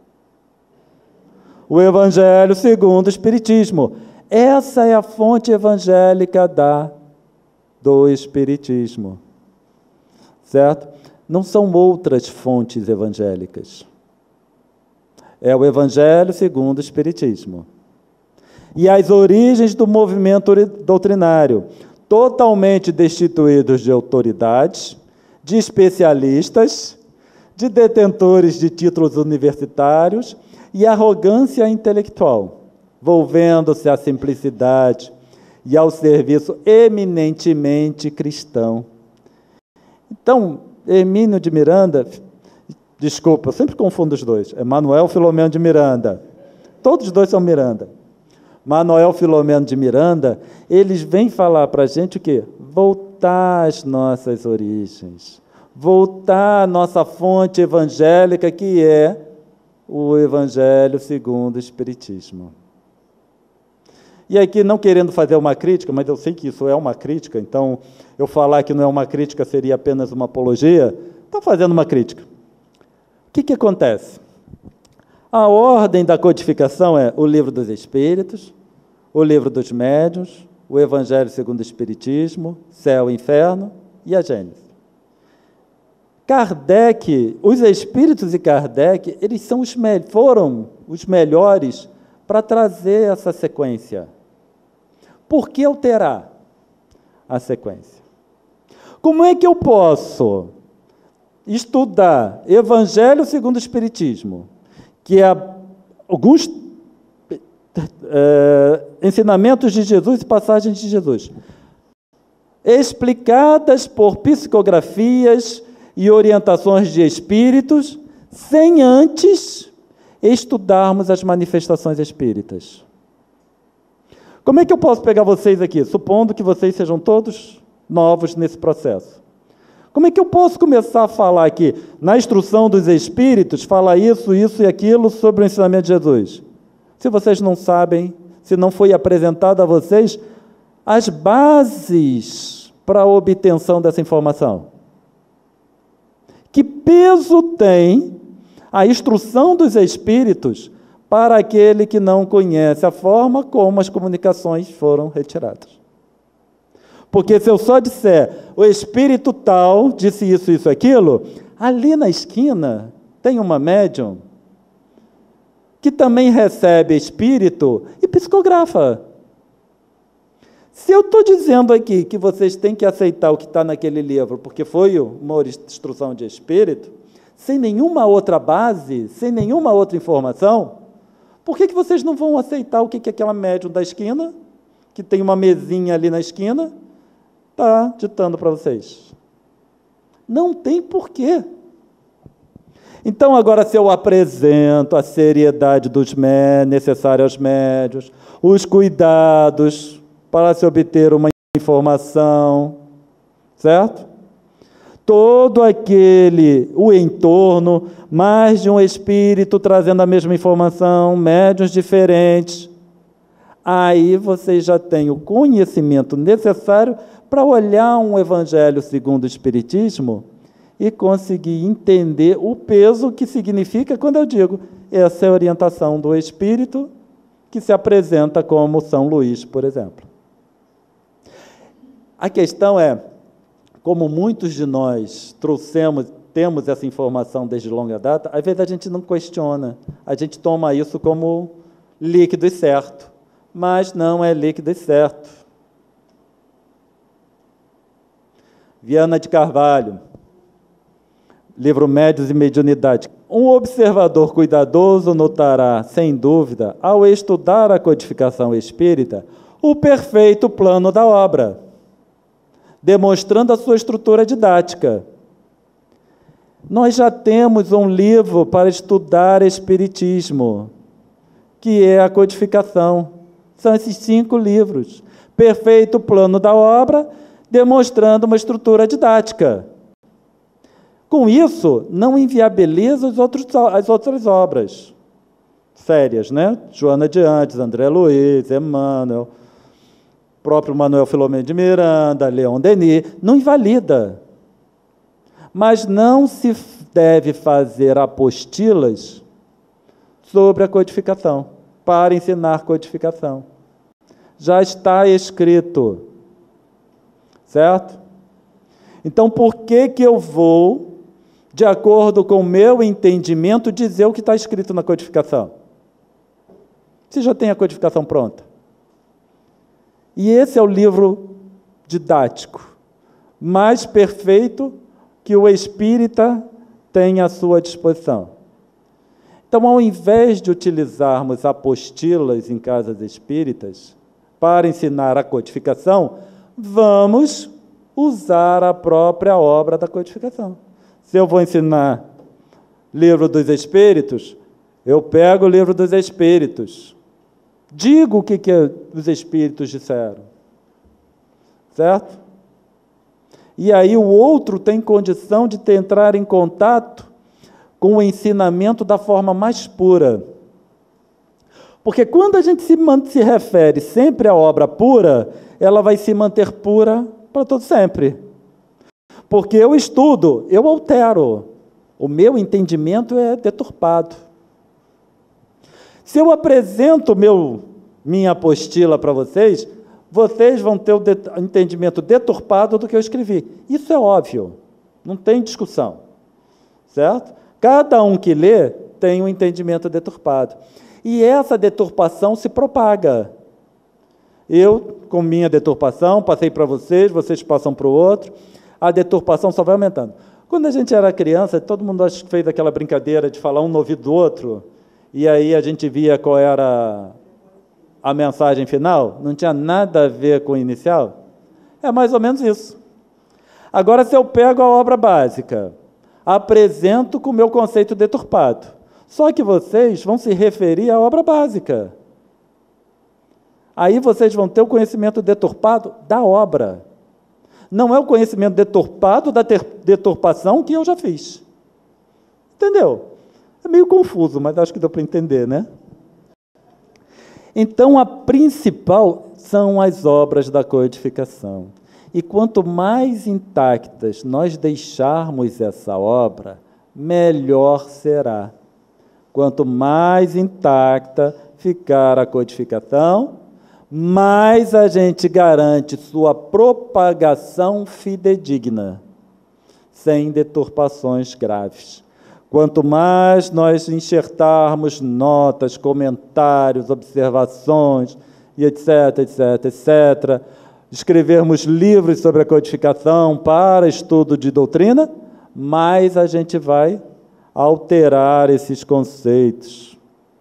A: O Evangelho segundo o Espiritismo. Essa é a fonte evangélica do Espiritismo. Certo? Não são outras fontes evangélicas. É o Evangelho segundo o Espiritismo. E as origens do movimento doutrinário, totalmente destituídos de autoridades, de especialistas, de detentores de títulos universitários e arrogância intelectual, volvendo-se à simplicidade e ao serviço eminentemente cristão. Então, Hermínio de Miranda, desculpa, eu sempre confundo os dois, é Manuel Filomeno de Miranda, todos os dois são Miranda. Manuel Filomeno de Miranda, eles vêm falar para a gente o quê? Voltar às nossas origens, voltar à nossa fonte evangélica, que é o Evangelho segundo o Espiritismo. E aqui, não querendo fazer uma crítica, mas eu sei que isso é uma crítica, então eu falar que não é uma crítica seria apenas uma apologia, estou fazendo uma crítica. O que acontece? A ordem da codificação é o Livro dos Espíritos, o Livro dos Médiuns, o Evangelho segundo o Espiritismo, Céu e Inferno e a Gênese. Kardec, os Espíritos e Kardec, eles foram os melhores para trazer essa sequência. Por que alterar a sequência? Como é que eu posso estudar Evangelho segundo o Espiritismo, que é alguns ensinamentos de Jesus e passagens de Jesus, explicadas por psicografias e orientações de espíritos, sem antes estudarmos as manifestações espíritas? Como é que eu posso pegar vocês aqui, supondo que vocês sejam todos novos nesse processo? Como é que eu posso começar a falar aqui, na instrução dos espíritos, falar isso, isso e aquilo sobre o ensinamento de Jesus? Se vocês não sabem, se não foi apresentado a vocês as bases para a obtenção dessa informação. Que peso tem a instrução dos espíritos para aquele que não conhece a forma como as comunicações foram retiradas? Porque se eu só disser, o espírito tal disse isso, isso, aquilo, ali na esquina tem uma médium que também recebe espírito e psicografa. Se eu estou dizendo aqui que vocês têm que aceitar o que está naquele livro, porque foi uma instrução de espírito, sem nenhuma outra base, sem nenhuma outra informação, por que vocês não vão aceitar o que aquela médium da esquina, que tem uma mesinha ali na esquina, está ditando para vocês? Não tem porquê. Então, agora, se eu apresento a seriedade necessária aos médiuns, os cuidados para se obter uma informação, certo? Todo o entorno, mais de um espírito trazendo a mesma informação, médiuns diferentes, aí vocês já têm o conhecimento necessário para olhar um evangelho segundo o Espiritismo e conseguir entender o peso que significa quando eu digo essa é a orientação do Espírito que se apresenta como São Luís, por exemplo. A questão é, como muitos de nós temos essa informação desde longa data, às vezes a gente não questiona, a gente toma isso como líquido e certo, mas não é líquido e certo. Viana de Carvalho, livro Médiuns e Mediunidade. Um observador cuidadoso notará, sem dúvida, ao estudar a codificação espírita, o perfeito plano da obra, demonstrando a sua estrutura didática. Nós já temos um livro para estudar Espiritismo, que é a codificação. São esses 5 livros. Perfeito plano da obra, demonstrando uma estrutura didática. Com isso, não inviabiliza as outras obras sérias, né? Joana de Andes, André Luiz, Emmanuel, próprio Manuel Filomeno de Miranda, Leon Denis, não invalida. Mas não se deve fazer apostilas sobre a codificação, para ensinar codificação. Já está escrito, certo? Então, por que eu vou, de acordo com o meu entendimento, dizer o que está escrito na codificação? Se já tem a codificação pronta. E esse é o livro didático, mais perfeito que o espírita tem à sua disposição. Então, ao invés de utilizarmos apostilas em casas espíritas para ensinar a codificação, vamos usar a própria obra da codificação. Se eu vou ensinar livro dos Espíritos, eu pego o livro dos Espíritos, digo o que os Espíritos disseram, certo? E aí o outro tem condição de entrar em contato com o ensinamento da forma mais pura. Porque quando a gente se refere sempre à obra pura, ela vai se manter pura para todo sempre. Porque eu estudo, eu altero. O meu entendimento é deturpado. Se eu apresento minha apostila para vocês, vocês vão ter o entendimento deturpado do que eu escrevi. Isso é óbvio, não tem discussão, certo? Cada um que lê tem um entendimento deturpado. E essa deturpação se propaga. Eu, com minha deturpação, passei para vocês, vocês passam para o outro, a deturpação só vai aumentando. Quando a gente era criança, todo mundo acho que fez aquela brincadeira de falar um no ouvido do outro, e aí a gente via qual era a mensagem final, não tinha nada a ver com o inicial. É mais ou menos isso. Agora, se eu pego a obra básica, apresento com o meu conceito deturpado, só que vocês vão se referir à obra básica. Aí vocês vão ter o conhecimento deturpado da obra. Não é o conhecimento deturpado da deturpação que eu já fiz. Entendeu? É meio confuso, mas acho que deu para entender, né? Então, a principal são as obras da codificação. E quanto mais intactas nós deixarmos essa obra, melhor será. Quanto mais intacta ficar a codificação, mais a gente garante sua propagação fidedigna, sem deturpações graves. Quanto mais nós enxertarmos notas, comentários, observações, e etc., etc., etc., escrevermos livros sobre a codificação para estudo de doutrina, mais a gente vai alterar esses conceitos.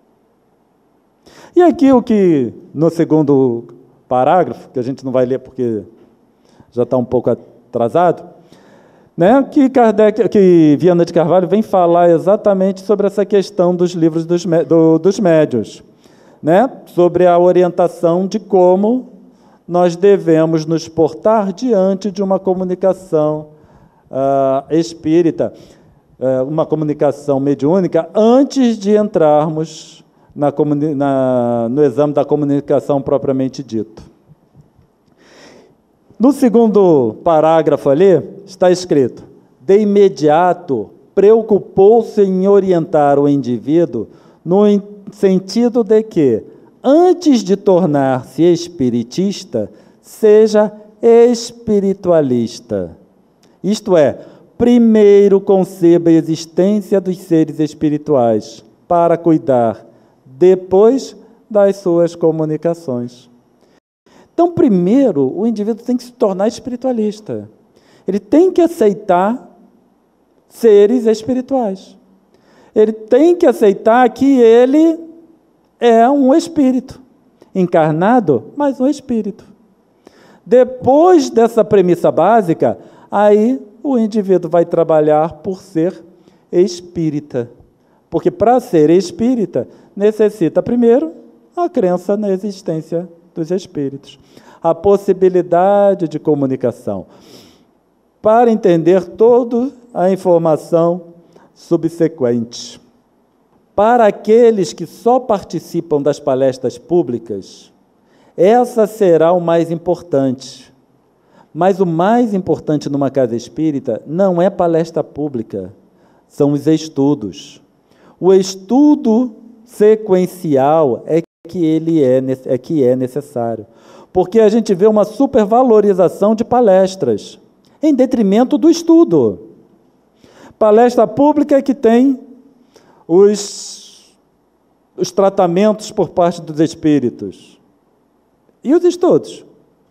A: E aqui o que, no segundo parágrafo, que a gente não vai ler porque já está um pouco atrasado, né, que Viana de Carvalho vem falar exatamente sobre essa questão dos livros dos médiuns, né, sobre a orientação de como nós devemos nos portar diante de uma comunicação espírita, uma comunicação mediúnica, antes de entrarmos no exame da comunicação propriamente dito. No segundo parágrafo ali, está escrito: de imediato, preocupou-se em orientar o indivíduo no sentido de que, antes de tornar-se espiritista, seja espiritualista. Isto é, primeiro conceba a existência dos seres espirituais, para cuidar, depois, das suas comunicações. Então, primeiro, o indivíduo tem que se tornar espiritualista. Ele tem que aceitar seres espirituais. Ele tem que aceitar que ele é um espírito, encarnado, mas um espírito. Depois dessa premissa básica, aí o indivíduo vai trabalhar por ser espírita. Porque para ser espírita, necessita primeiro a crença na existência dos espíritos, a possibilidade de comunicação, para entender toda a informação subsequente. Para aqueles que só participam das palestras públicas, essa será o mais importante. Mas o mais importante numa casa espírita não é palestra pública, são os estudos. O estudo sequencial é que é necessário, porque a gente vê uma supervalorização de palestras, em detrimento do estudo. Palestra pública é que tem os tratamentos por parte dos espíritos. E os estudos?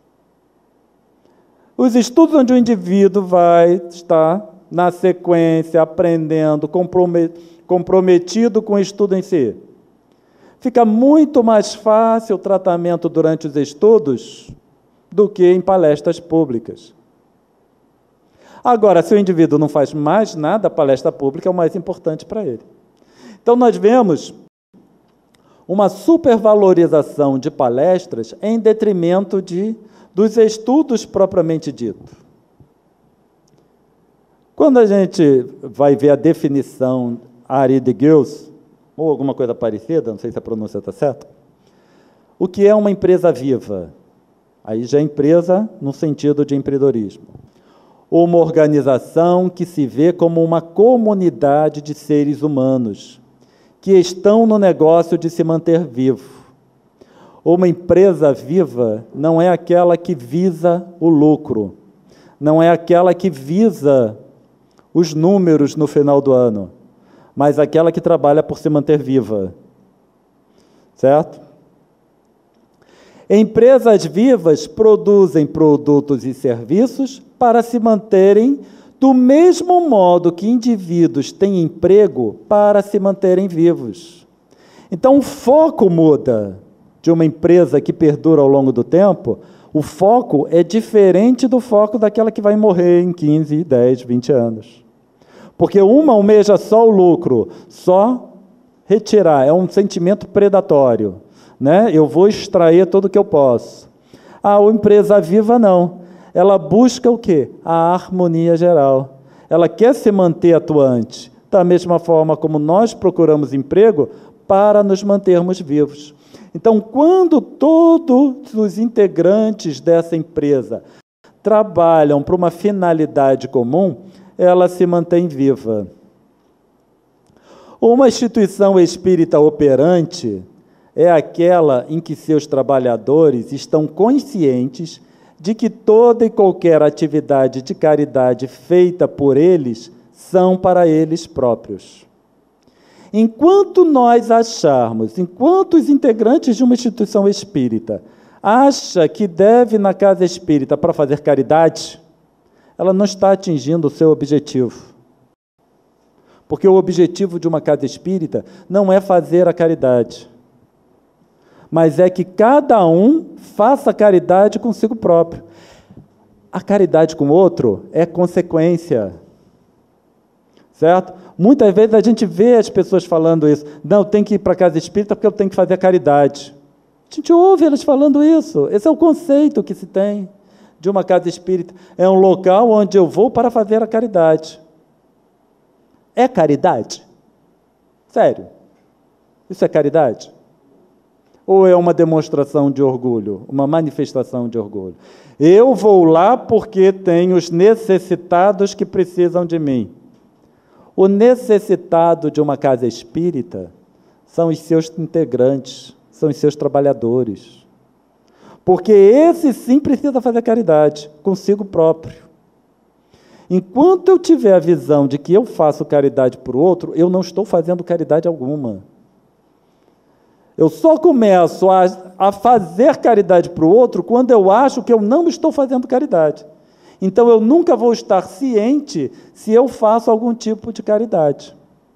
A: Os estudos onde o indivíduo vai estar na sequência, aprendendo, comprometido com o estudo em si. Fica muito mais fácil o tratamento durante os estudos do que em palestras públicas. Agora, se o indivíduo não faz mais nada, a palestra pública é o mais importante para ele. Então, nós vemos uma supervalorização de palestras em detrimento dos estudos propriamente dito. Quando a gente vai ver a definição Ari de Gils, ou alguma coisa parecida, não sei se a pronúncia está certa, o que é uma empresa viva? Aí já é empresa no sentido de empreendedorismo. Uma organização que se vê como uma comunidade de seres humanos que estão no negócio de se manter vivo. Uma empresa viva não é aquela que visa o lucro, não é aquela que visa os números no final do ano, mas aquela que trabalha por se manter viva. Certo? Empresas vivas produzem produtos e serviços para se manterem do mesmo modo que indivíduos têm emprego para se manterem vivos. Então, o foco muda de uma empresa que perdura ao longo do tempo. O foco é diferente do foco daquela que vai morrer em 15, 10, 20 anos. Porque uma almeja só o lucro, só retirar, é um sentimento predatório, né? Eu vou extrair tudo que eu posso. A empresa viva não. Ela busca o quê? A harmonia geral. Ela quer se manter atuante, da mesma forma como nós procuramos emprego para nos mantermos vivos. Então, quando todos os integrantes dessa empresa trabalham para uma finalidade comum, ela se mantém viva. Uma instituição espírita operante é aquela em que seus trabalhadores estão conscientes de que toda e qualquer atividade de caridade feita por eles são para eles próprios. Enquanto nós acharmos, enquanto os integrantes de uma instituição espírita acha que deve ir na casa espírita para fazer caridade, ela não está atingindo o seu objetivo. Porque o objetivo de uma casa espírita não é fazer a caridade, mas é que cada um faça caridade consigo próprio. A caridade com o outro é consequência, certo? Muitas vezes a gente vê as pessoas falando isso. Não, tem que ir para a casa espírita porque eu tenho que fazer a caridade. A gente ouve elas falando isso. Esse é o conceito que se tem de uma casa espírita. É um local onde eu vou para fazer a caridade. É caridade? Sério? Isso é caridade? Ou é uma demonstração de orgulho, uma manifestação de orgulho? Eu vou lá porque tenho os necessitados que precisam de mim. O necessitado de uma casa espírita são os seus integrantes, são os seus trabalhadores. Porque esse sim precisa fazer caridade consigo próprio. Enquanto eu tiver a visão de que eu faço caridade para o outro, eu não estou fazendo caridade alguma. Eu só começo a fazer caridade para o outro quando eu acho que eu não estou fazendo caridade. Então, eu nunca vou estar ciente se eu faço algum tipo de caridade.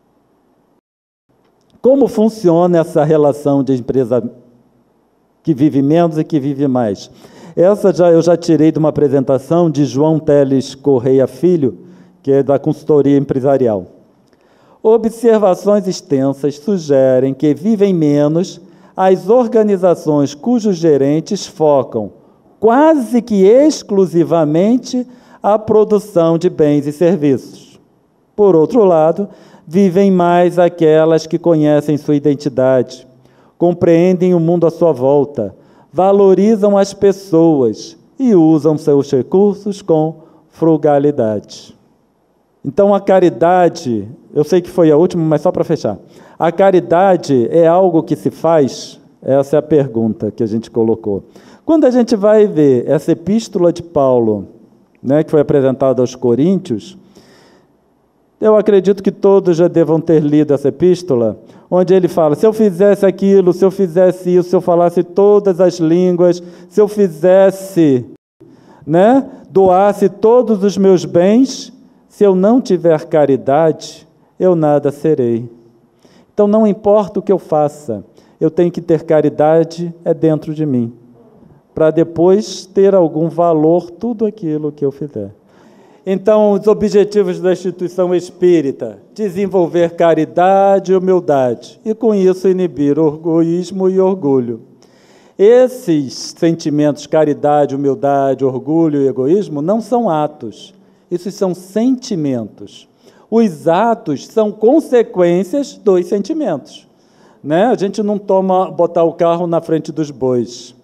A: Como funciona essa relação de empresa que vive menos e que vive mais? Essa eu já tirei de uma apresentação de João Teles Correia Filho, que é da consultoria empresarial. Observações extensas sugerem que vivem menos as organizações cujos gerentes focam quase que exclusivamente a produção de bens e serviços. Por outro lado, vivem mais aquelas que conhecem sua identidade, compreendem o mundo à sua volta, valorizam as pessoas e usam seus recursos com frugalidade. Então, a caridade, eu sei que foi a última, mas só para fechar. A caridade é algo que se faz? Essa é a pergunta que a gente colocou. Quando a gente vai ver essa epístola de Paulo, né, que foi apresentada aos Coríntios, eu acredito que todos já devam ter lido essa epístola, onde ele fala, se eu fizesse aquilo, se eu fizesse isso, se eu falasse todas as línguas, se eu fizesse, né, doasse todos os meus bens, se eu não tiver caridade, eu nada serei. Então, não importa o que eu faça, eu tenho que ter caridade dentro de mim, para depois ter algum valor tudo aquilo que eu fizer. Então, os objetivos da instituição espírita: desenvolver caridade e humildade, e com isso inibir egoísmo e orgulho. Esses sentimentos, caridade, humildade, orgulho e egoísmo, não são atos, isso são sentimentos. Os atos são consequências dos sentimentos, né? A gente não botar o carro na frente dos bois.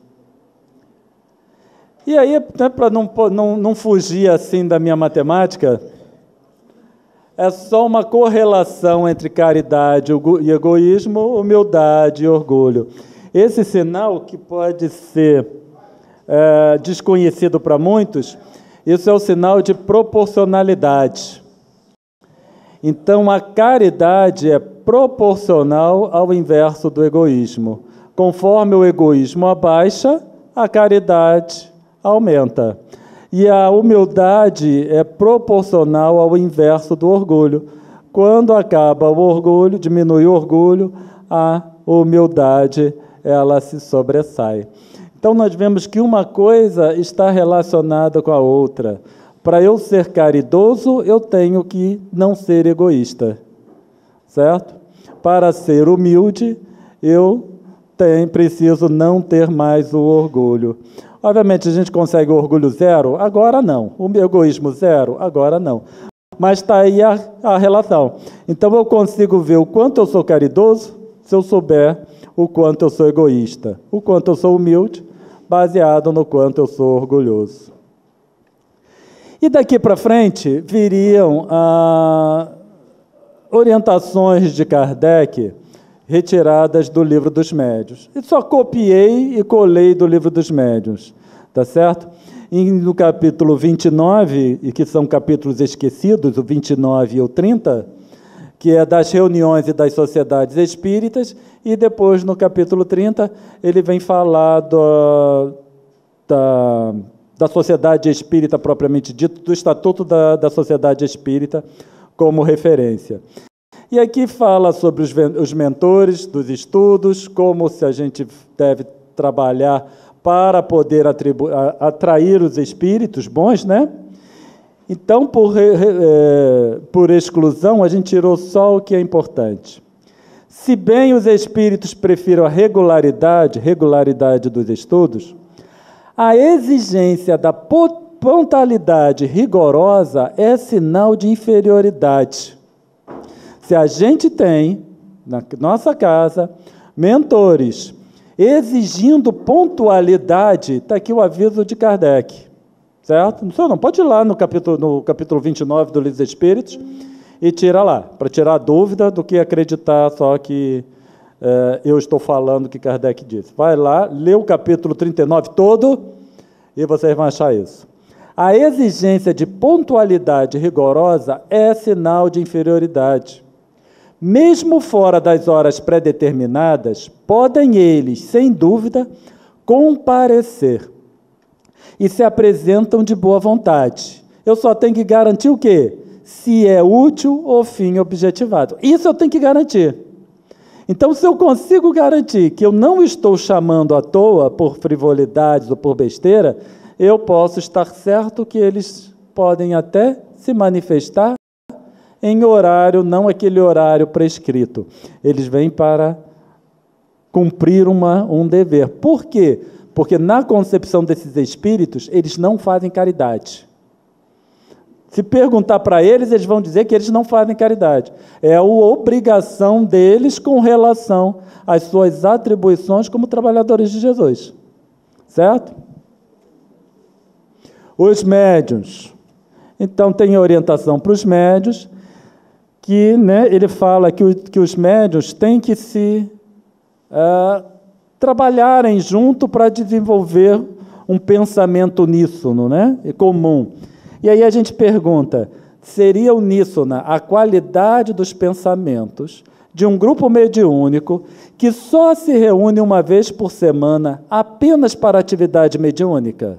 A: E aí, né, para não fugir assim da minha matemática, é só uma correlação entre caridade e egoísmo, humildade e orgulho. Esse sinal, que pode ser desconhecido para muitos, isso é o sinal de proporcionalidade. Então, a caridade é proporcional ao inverso do egoísmo. Conforme o egoísmo abaixa, a caridade aumenta. E a humildade é proporcional ao inverso do orgulho. Quando acaba o orgulho, diminui o orgulho, a humildade, ela se sobressai. Então, nós vemos que uma coisa está relacionada com a outra. Para eu ser caridoso, eu tenho que não ser egoísta, certo? Para ser humilde, eu preciso não ter mais o orgulho. Obviamente, a gente consegue o orgulho zero? Agora não. O egoísmo zero? Agora não. Mas está aí a relação. Então, eu consigo ver o quanto eu sou caridoso se eu souber o quanto eu sou egoísta, o quanto eu sou humilde, baseado no quanto eu sou orgulhoso. E daqui para frente viriam orientações de Kardec retiradas do Livro dos Médiuns. E só copiei e colei do Livro dos Médiuns, tá certo? E no capítulo 29, e que são capítulos esquecidos, o 29 e o 30, que é das reuniões e das sociedades espíritas, e depois, no capítulo 30, ele vem falar da sociedade espírita propriamente dito, do Estatuto da Sociedade Espírita como referência. E aqui fala sobre os mentores dos estudos, como se a gente deve trabalhar para poder atrair os espíritos bons, né? Então, por exclusão, a gente tirou só o que é importante. Se bem os espíritos prefiram a regularidade dos estudos, a exigência da pontualidade rigorosa é sinal de inferioridade. Se a gente tem, na nossa casa, mentores exigindo pontualidade, está aqui o aviso de Kardec, certo? Não pode ir lá no capítulo 29 do Livro dos Espíritos e tira lá, para tirar a dúvida do que acreditar só que eu estou falando o que Kardec disse. Vai lá, lê o capítulo 39 todo e vocês vão achar isso. A exigência de pontualidade rigorosa é sinal de inferioridade. Mesmo fora das horas pré-determinadas, podem eles, sem dúvida, comparecer e se apresentam de boa vontade. Eu só tenho que garantir o quê? Se é útil ou fim objetivado. Isso eu tenho que garantir. Então, se eu consigo garantir que eu não estou chamando à toa por frivolidades ou por besteira, eu posso estar certo que eles podem até se manifestar em horário, não aquele horário prescrito. Eles vêm para cumprir um dever. Por quê? Porque na concepção desses espíritos, eles não fazem caridade. Se perguntar para eles, eles vão dizer que eles não fazem caridade. É a obrigação deles com relação às suas atribuições como trabalhadores de Jesus. Certo? Os médiuns. Então, tem orientação para os médiuns, que, né, ele fala que os médiuns têm que se trabalharem junto para desenvolver um pensamento uníssono, né, e comum. E aí a gente pergunta, seria uníssona a qualidade dos pensamentos de um grupo mediúnico que só se reúne uma vez por semana apenas para atividade mediúnica?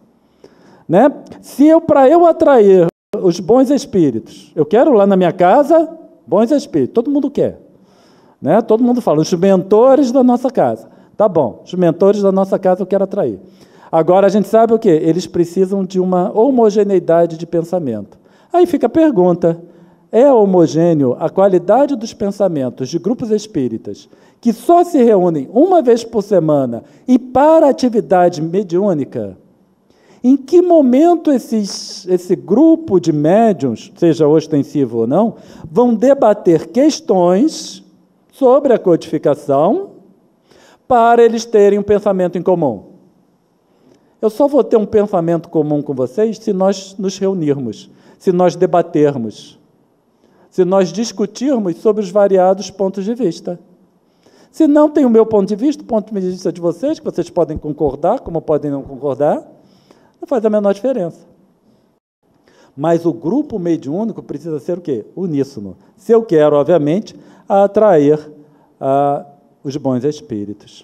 A: Né? Para eu atrair os bons espíritos, eu quero lá na minha casa bons espíritos, todo mundo quer. Né? Todo mundo fala, os mentores da nossa casa. Tá bom, os mentores da nossa casa eu quero atrair. Agora a gente sabe o quê? Eles precisam de uma homogeneidade de pensamento. Aí fica a pergunta, é homogêneo a qualidade dos pensamentos de grupos espíritas que só se reúnem uma vez por semana e para atividade mediúnica? Em que momento esse grupo de médiuns, seja ostensivo ou não, vão debater questões sobre a codificação para eles terem um pensamento em comum? Eu só vou ter um pensamento comum com vocês se nós nos reunirmos, se nós debatermos, se nós discutirmos sobre os variados pontos de vista. Se não tem o meu ponto de vista, o ponto de vista de vocês, que vocês podem concordar, como podem não concordar, não faz a menor diferença. Mas o grupo mediúnico precisa ser o quê? Uníssono. Se eu quero, obviamente, atrair os bons espíritos.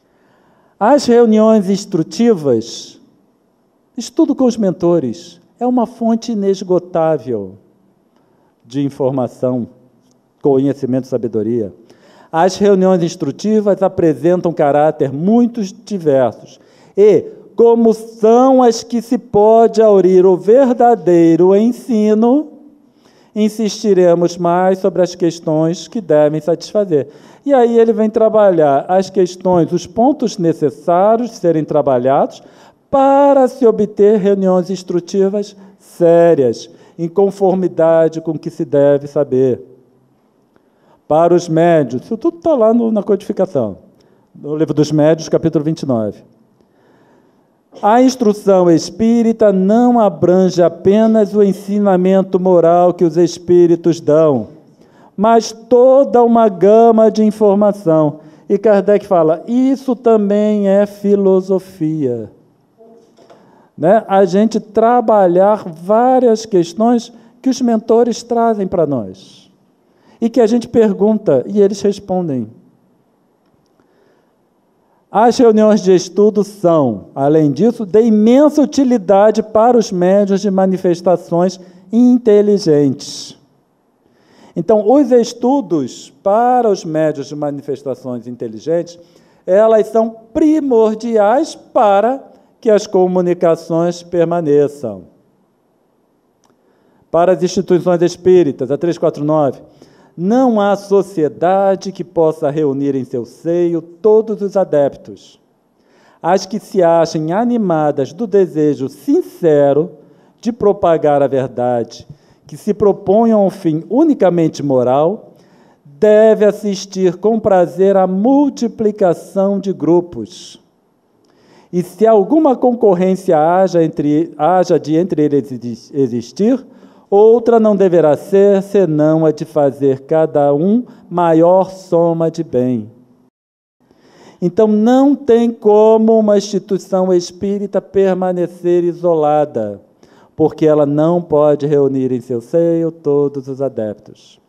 A: As reuniões instrutivas, estudo com os mentores, é uma fonte inesgotável de informação, conhecimento e sabedoria. As reuniões instrutivas apresentam caráter muito diversos e, como são as que se pode aurir o verdadeiro ensino, insistiremos mais sobre as questões que devem satisfazer. E aí ele vem trabalhar as questões, os pontos necessários de serem trabalhados para se obter reuniões instrutivas sérias, em conformidade com o que se deve saber. Para os médiuns, isso tudo está lá na codificação, no Livro dos Médiuns, capítulo 29. A instrução espírita não abrange apenas o ensinamento moral que os espíritos dão, mas toda uma gama de informação. E Kardec fala, isso também é filosofia. Né? A gente trabalhar várias questões que os mentores trazem para nós. e que a gente pergunta e eles respondem. As reuniões de estudo são, além disso, de imensa utilidade para os médiuns de manifestações inteligentes. Então, os estudos para os médiuns de manifestações inteligentes, elas são primordiais para que as comunicações permaneçam. Para as instituições espíritas, a 349, não há sociedade que possa reunir em seu seio todos os adeptos. As que se achem animadas do desejo sincero de propagar a verdade, que se proponham um fim unicamente moral, deve assistir com prazer à multiplicação de grupos. E se alguma concorrência haja de entre eles existir, outra não deverá ser, senão a de fazer cada um maior soma de bem. Então, não tem como uma instituição espírita permanecer isolada, porque ela não pode reunir em seu seio todos os adeptos.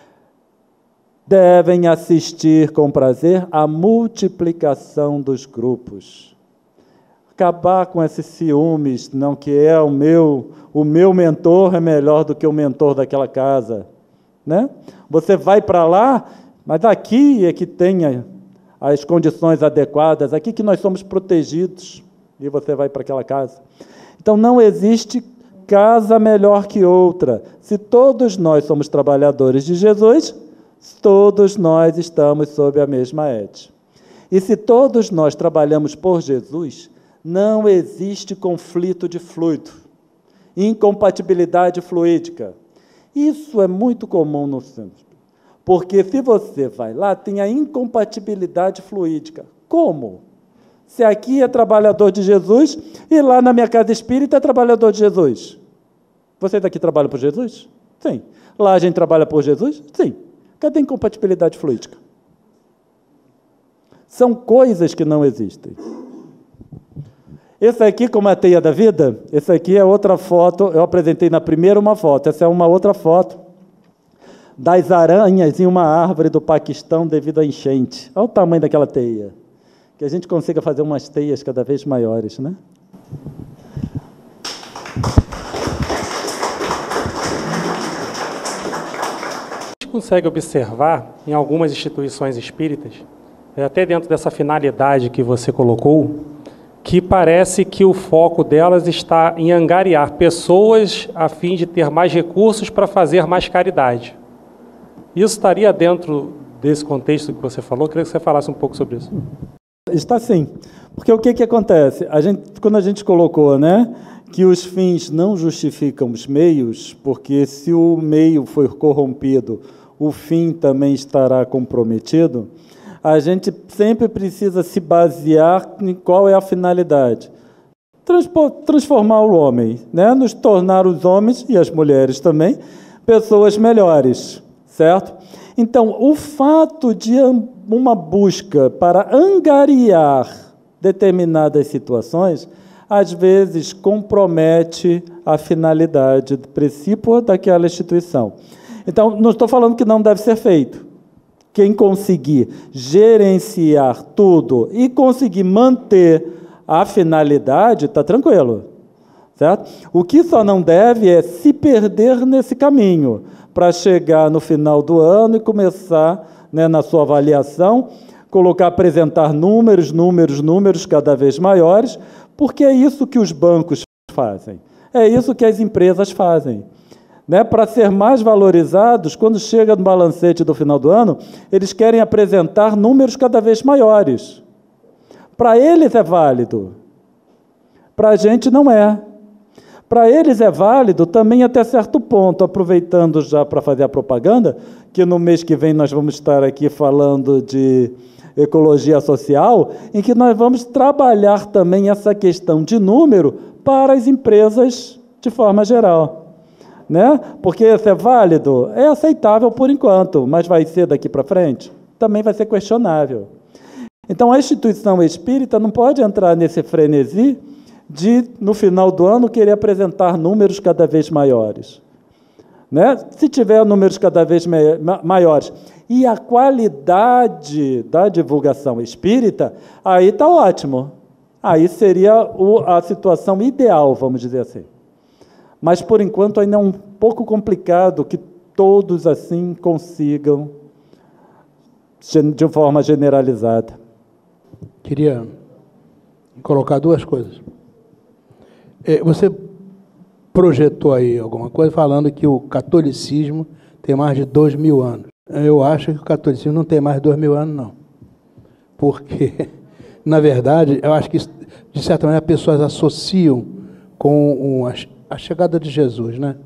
A: Devem assistir com prazer à multiplicação dos grupos. Acabar com esses ciúmes, não que é o meu mentor é melhor do que o mentor daquela casa, né? Você vai para lá, mas aqui é que tem as condições adequadas, aqui que nós somos protegidos, e você vai para aquela casa. Então, não existe casa melhor que outra. Se todos nós somos trabalhadores de Jesus, todos nós estamos sob a mesma égide. E se todos nós trabalhamos por Jesus, não existe conflito de fluido, incompatibilidade fluídica. Isso é muito comum no centro, porque se você vai lá, tem a incompatibilidade fluídica. Como? Se aqui é trabalhador de Jesus e lá na minha casa espírita é trabalhador de Jesus. Vocês aqui trabalham por Jesus? Sim. Lá a gente trabalha por Jesus? Sim. Cadê a incompatibilidade fluídica? São coisas que não existem. Esse aqui, como é a teia da vida, esse aqui é outra foto, eu apresentei na primeira uma foto, essa é uma outra foto das aranhas em uma árvore do Paquistão devido à enchente. Olha o tamanho daquela teia. Que a gente consiga fazer umas teias cada vez maiores, né?
B: A gente consegue observar em algumas instituições espíritas, até dentro dessa finalidade que você colocou, que parece que o foco delas está em angariar pessoas a fim de ter mais recursos para fazer mais caridade. Isso estaria dentro desse contexto que você falou? Eu queria que você falasse um pouco sobre isso.
A: Está sim, porque o que acontece? Quando a gente colocou, né, que os fins não justificam os meios, porque se o meio for corrompido, o fim também estará comprometido, a gente sempre precisa se basear em qual é a finalidade. Transformar o homem, né, nos tornar os homens, e as mulheres também, pessoas melhores, certo? Então, o fato de uma busca para angariar determinadas situações, às vezes compromete a finalidade principal daquela instituição. Então, não estou falando que não deve ser feito. Quem conseguir gerenciar tudo e conseguir manter a finalidade, está tranquilo, certo? O que só não deve é se perder nesse caminho, para chegar no final do ano e começar, né, na sua avaliação, apresentar números cada vez maiores, porque é isso que os bancos fazem, é isso que as empresas fazem. Né? Para ser mais valorizados, quando chega no balancete do final do ano, eles querem apresentar números cada vez maiores. Para eles é válido, para a gente não é. Para eles é válido também até certo ponto, aproveitando já para fazer a propaganda, que no mês que vem nós vamos estar aqui falando de ecologia social, em que nós vamos trabalhar também essa questão de número para as empresas de forma geral. Né? Porque isso é válido? É aceitável por enquanto, mas vai ser daqui para frente? Também vai ser questionável. Então, a instituição espírita não pode entrar nesse frenesi de, no final do ano, querer apresentar números cada vez maiores. né? Se tiver números cada vez maiores, e a qualidade da divulgação espírita, aí está ótimo. Aí seria a situação ideal, vamos dizer assim. Mas, por enquanto, ainda é um pouco complicado que todos, assim, consigam, de forma generalizada.
C: Queria colocar duas coisas. Você projetou aí alguma coisa falando que o catolicismo tem mais de 2.000 anos. Eu acho que o catolicismo não tem mais de 2.000 anos, não. Porque, na verdade, eu acho que, de certa maneira, as pessoas associam com a chegada de Jesus, né?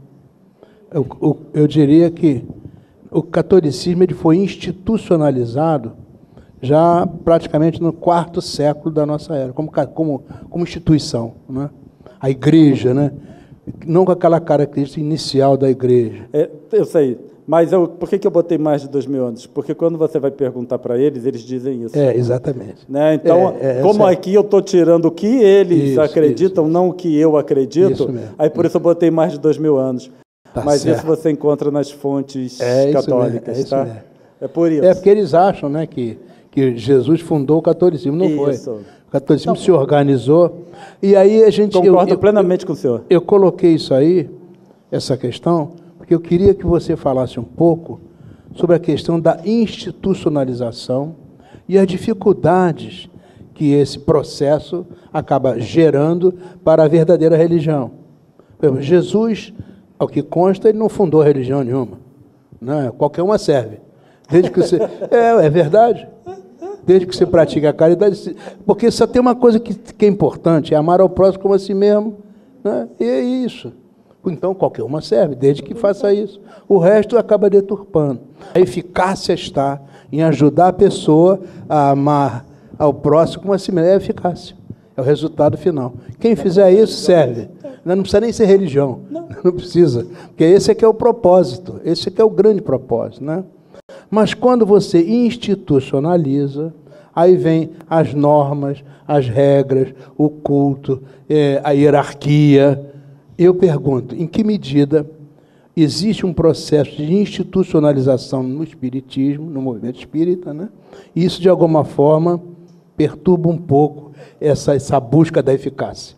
C: Eu diria que o catolicismo ele foi institucionalizado já praticamente no 4º século da nossa era, como instituição, né? A igreja, né? Não com aquela característica inicial da igreja.
A: Eu sei, mas por que eu botei mais de 2.000 anos? Porque quando você vai perguntar para eles, eles dizem isso.
C: Exatamente.
A: Né? Então, como aqui eu estou tirando o que eles acreditam, não o que eu acredito, aí por isso eu botei mais de 2.000 anos. Tá, mas certo. Isso você encontra nas fontes católicas,
C: isso
A: tá?
C: Mesmo.
A: É por isso.
C: Porque eles acham, né, que Jesus fundou o catolicismo. Não foi. O catolicismo se organizou. E aí a gente...
A: Concordo plenamente com o senhor.
C: Eu coloquei isso aí, essa questão, porque eu queria que você falasse um pouco sobre a questão da institucionalização e as dificuldades que esse processo acaba gerando para a verdadeira religião. Por exemplo, Jesus, ao que consta, ele não fundou religião nenhuma. Né? Qualquer uma serve. Desde que você... É verdade. Desde que você pratique a caridade. Porque só tem uma coisa que é importante, é amar ao próximo como a si mesmo. Né? E é isso. Então, qualquer uma serve, desde que faça isso. O resto acaba deturpando. A eficácia está em ajudar a pessoa a amar ao próximo como a si mesmo. É a eficácia. É o resultado final. Quem fizer isso, serve. Não precisa nem ser religião. Não precisa. Porque esse é que é o propósito. Esse é que é o grande propósito, né? Mas quando você institucionaliza, aí vem as normas, as regras, o culto, a hierarquia. Eu pergunto, em que medida existe um processo de institucionalização no espiritismo, no movimento espírita, né? E isso, de alguma forma, perturba um pouco essa busca da eficácia.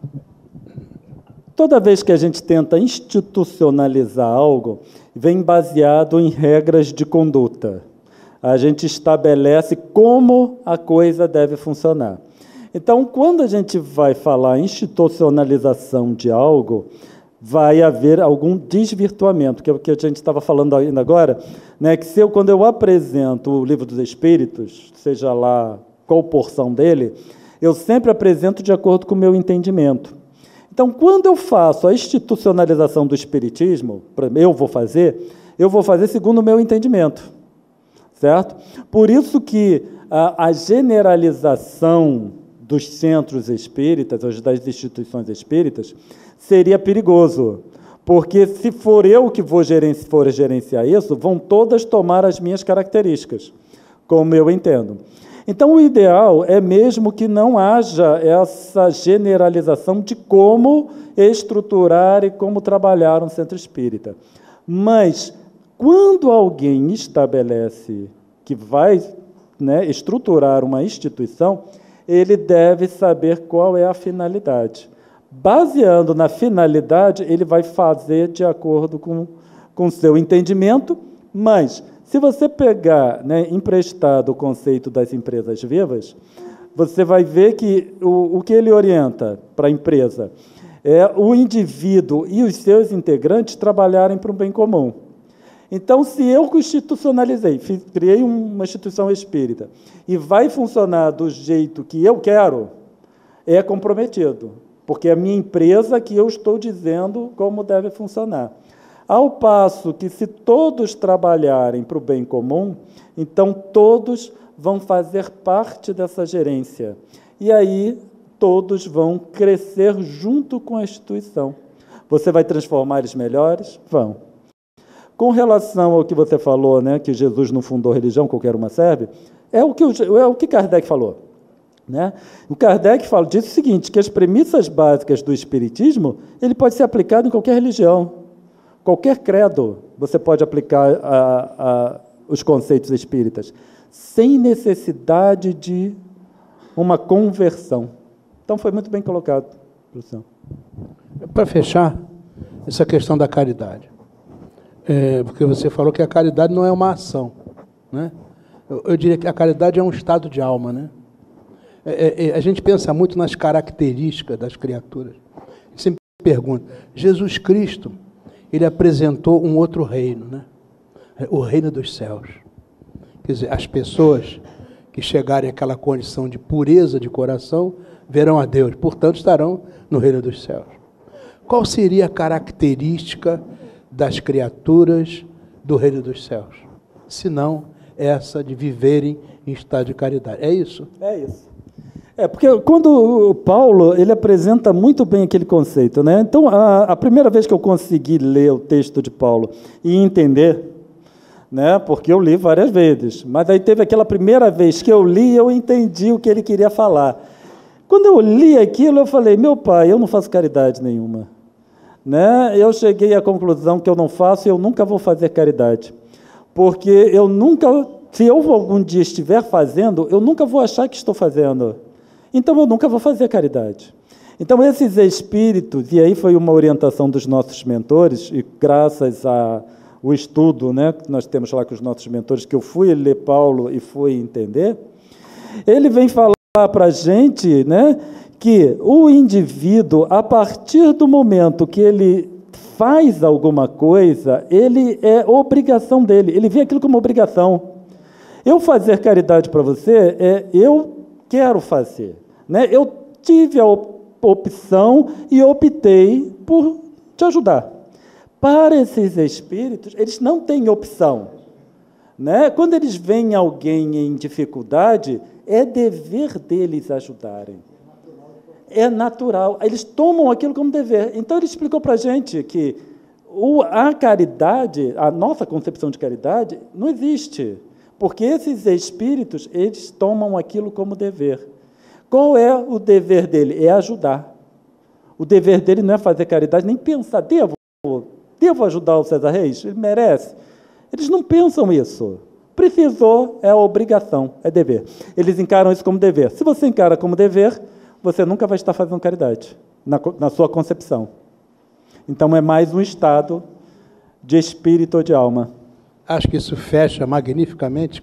A: Toda vez que a gente tenta institucionalizar algo, vem baseado em regras de conduta. A gente estabelece como a coisa deve funcionar. Então, quando a gente vai falar institucionalização de algo, vai haver algum desvirtuamento, que é o que a gente estava falando ainda agora, né? Que quando eu apresento o Livro dos Espíritos, seja lá qual porção dele, eu sempre apresento de acordo com o meu entendimento. Então, quando eu faço a institucionalização do Espiritismo, eu vou fazer segundo o meu entendimento, certo? Por isso que a generalização dos centros espíritas, ou das instituições espíritas, seria perigoso, porque se for eu que for gerenciar isso, vão todas tomar as minhas características, como eu entendo. Então, o ideal é mesmo que não haja essa generalização de como estruturar e como trabalhar um centro espírita. Mas, quando alguém estabelece que vai, né, estruturar uma instituição, ele deve saber qual é a finalidade. Baseando na finalidade, ele vai fazer de acordo com o seu entendimento, mas... Se você pegar, né, emprestado o conceito das empresas vivas, você vai ver que o que ele orienta para a empresa é o indivíduo e os seus integrantes trabalharem para um bem comum. Então, se eu institucionalizei, criei uma instituição espírita, e vai funcionar do jeito que eu quero, é comprometido, porque é a minha empresa que eu estou dizendo como deve funcionar. Ao passo que, se todos trabalharem para o bem comum, então todos vão fazer parte dessa gerência. E aí todos vão crescer junto com a instituição. Você vai transformar eles melhores? Vão. Com relação ao que você falou, né, que Jesus não fundou religião, qualquer uma serve, é o que Kardec falou. Né? O Kardec disse o seguinte, que as premissas básicas do Espiritismo ele pode ser aplicado em qualquer religião. qualquer credo, você pode aplicar os conceitos espíritas, sem necessidade de uma conversão. Então, foi muito bem colocado, professor.
C: Para fechar, essa questão da caridade. Porque você falou que a caridade não é uma ação, né? Eu diria que a caridade é um estado de alma, né? A gente pensa muito nas características das criaturas. Sempre pergunta, Jesus Cristo, ele apresentou um outro reino, né? O reino dos céus. Quer dizer, as pessoas que chegarem àquela condição de pureza de coração verão a Deus, portanto estarão no reino dos céus. Qual seria a característica das criaturas do reino dos céus? Se não essa de viverem em estado de caridade. É isso?
A: É isso. Porque quando o Paulo, ele apresenta muito bem aquele conceito, né? Então, a primeira vez que eu consegui ler o texto de Paulo e entender, né? Porque eu li várias vezes, mas aí teve aquela primeira vez que eu li e eu entendi o que ele queria falar. Quando eu li aquilo, eu falei, meu pai, eu não faço caridade nenhuma. Né? Eu cheguei à conclusão que eu não faço e eu nunca vou fazer caridade. Porque eu nunca, se eu algum dia estiver fazendo, eu nunca vou achar que estou fazendo. Então, eu nunca vou fazer caridade. Então, esses espíritos, e aí foi uma orientação dos nossos mentores, e graças ao estudo, né, que nós temos lá com os nossos mentores, que eu fui ler Paulo e fui entender, ele vem falar para a gente, né, que o indivíduo, a partir do momento que ele faz alguma coisa, ele é obrigação dele, ele vê aquilo como obrigação. Eu fazer caridade para você, eu quero fazer. Né? Eu tive a opção e optei por te ajudar. Para esses espíritos, eles não têm opção. Né? Quando eles veem alguém em dificuldade, é dever deles ajudarem. É natural. Eles tomam aquilo como dever. Então, ele explicou para a gente que a caridade, a nossa concepção de caridade, não existe. Porque esses espíritos, eles tomam aquilo como dever. Qual é o dever dele? É ajudar. O dever dele não é fazer caridade, nem pensar, devo ajudar o César Reis? Ele merece. Eles não pensam isso. Precisou, é a obrigação, é dever. Eles encaram isso como dever. Se você encara como dever, você nunca vai estar fazendo caridade, na sua concepção. Então, é mais um estado de espírito ou de alma.
C: Acho que isso fecha magnificamente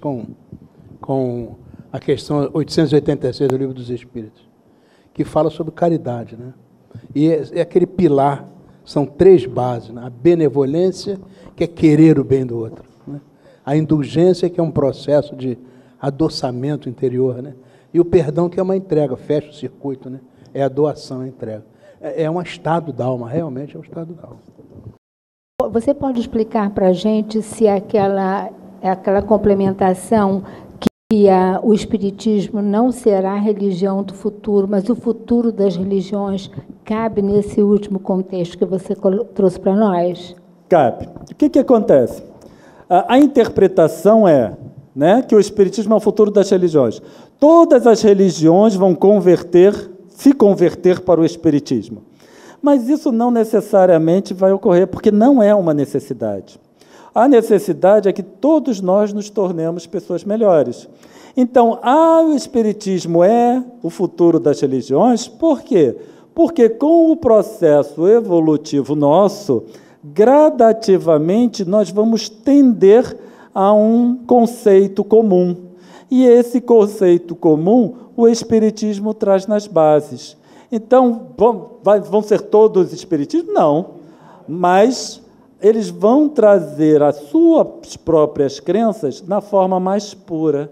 C: com a questão 886 do Livro dos Espíritos, que fala sobre caridade, né? E é aquele pilar, são 3 bases, né? A benevolência, que é querer o bem do outro, né? A indulgência, que é um processo de adoçamento interior, né? E o perdão, que é uma entrega, fecha o circuito, né? É a doação, a entrega. É um estado da alma, realmente é um estado da alma.
D: Você pode explicar para a gente se aquela complementação que o Espiritismo não será a religião do futuro, mas o futuro das religiões cabe nesse último contexto que você trouxe para nós?
A: Cabe. O que acontece? A interpretação é, né, que o Espiritismo é o futuro das religiões. Todas as religiões vão se converter para o Espiritismo. Mas isso não necessariamente vai ocorrer, porque não é uma necessidade. A necessidade é que todos nós nos tornemos pessoas melhores. Então, o Espiritismo é o futuro das religiões, por quê? Porque com o processo evolutivo nosso, gradativamente nós vamos tender a um conceito comum. E esse conceito comum, o Espiritismo traz nas bases. Então, vão ser todos espiritismos? Não, mas eles vão trazer as suas próprias crenças na forma mais pura.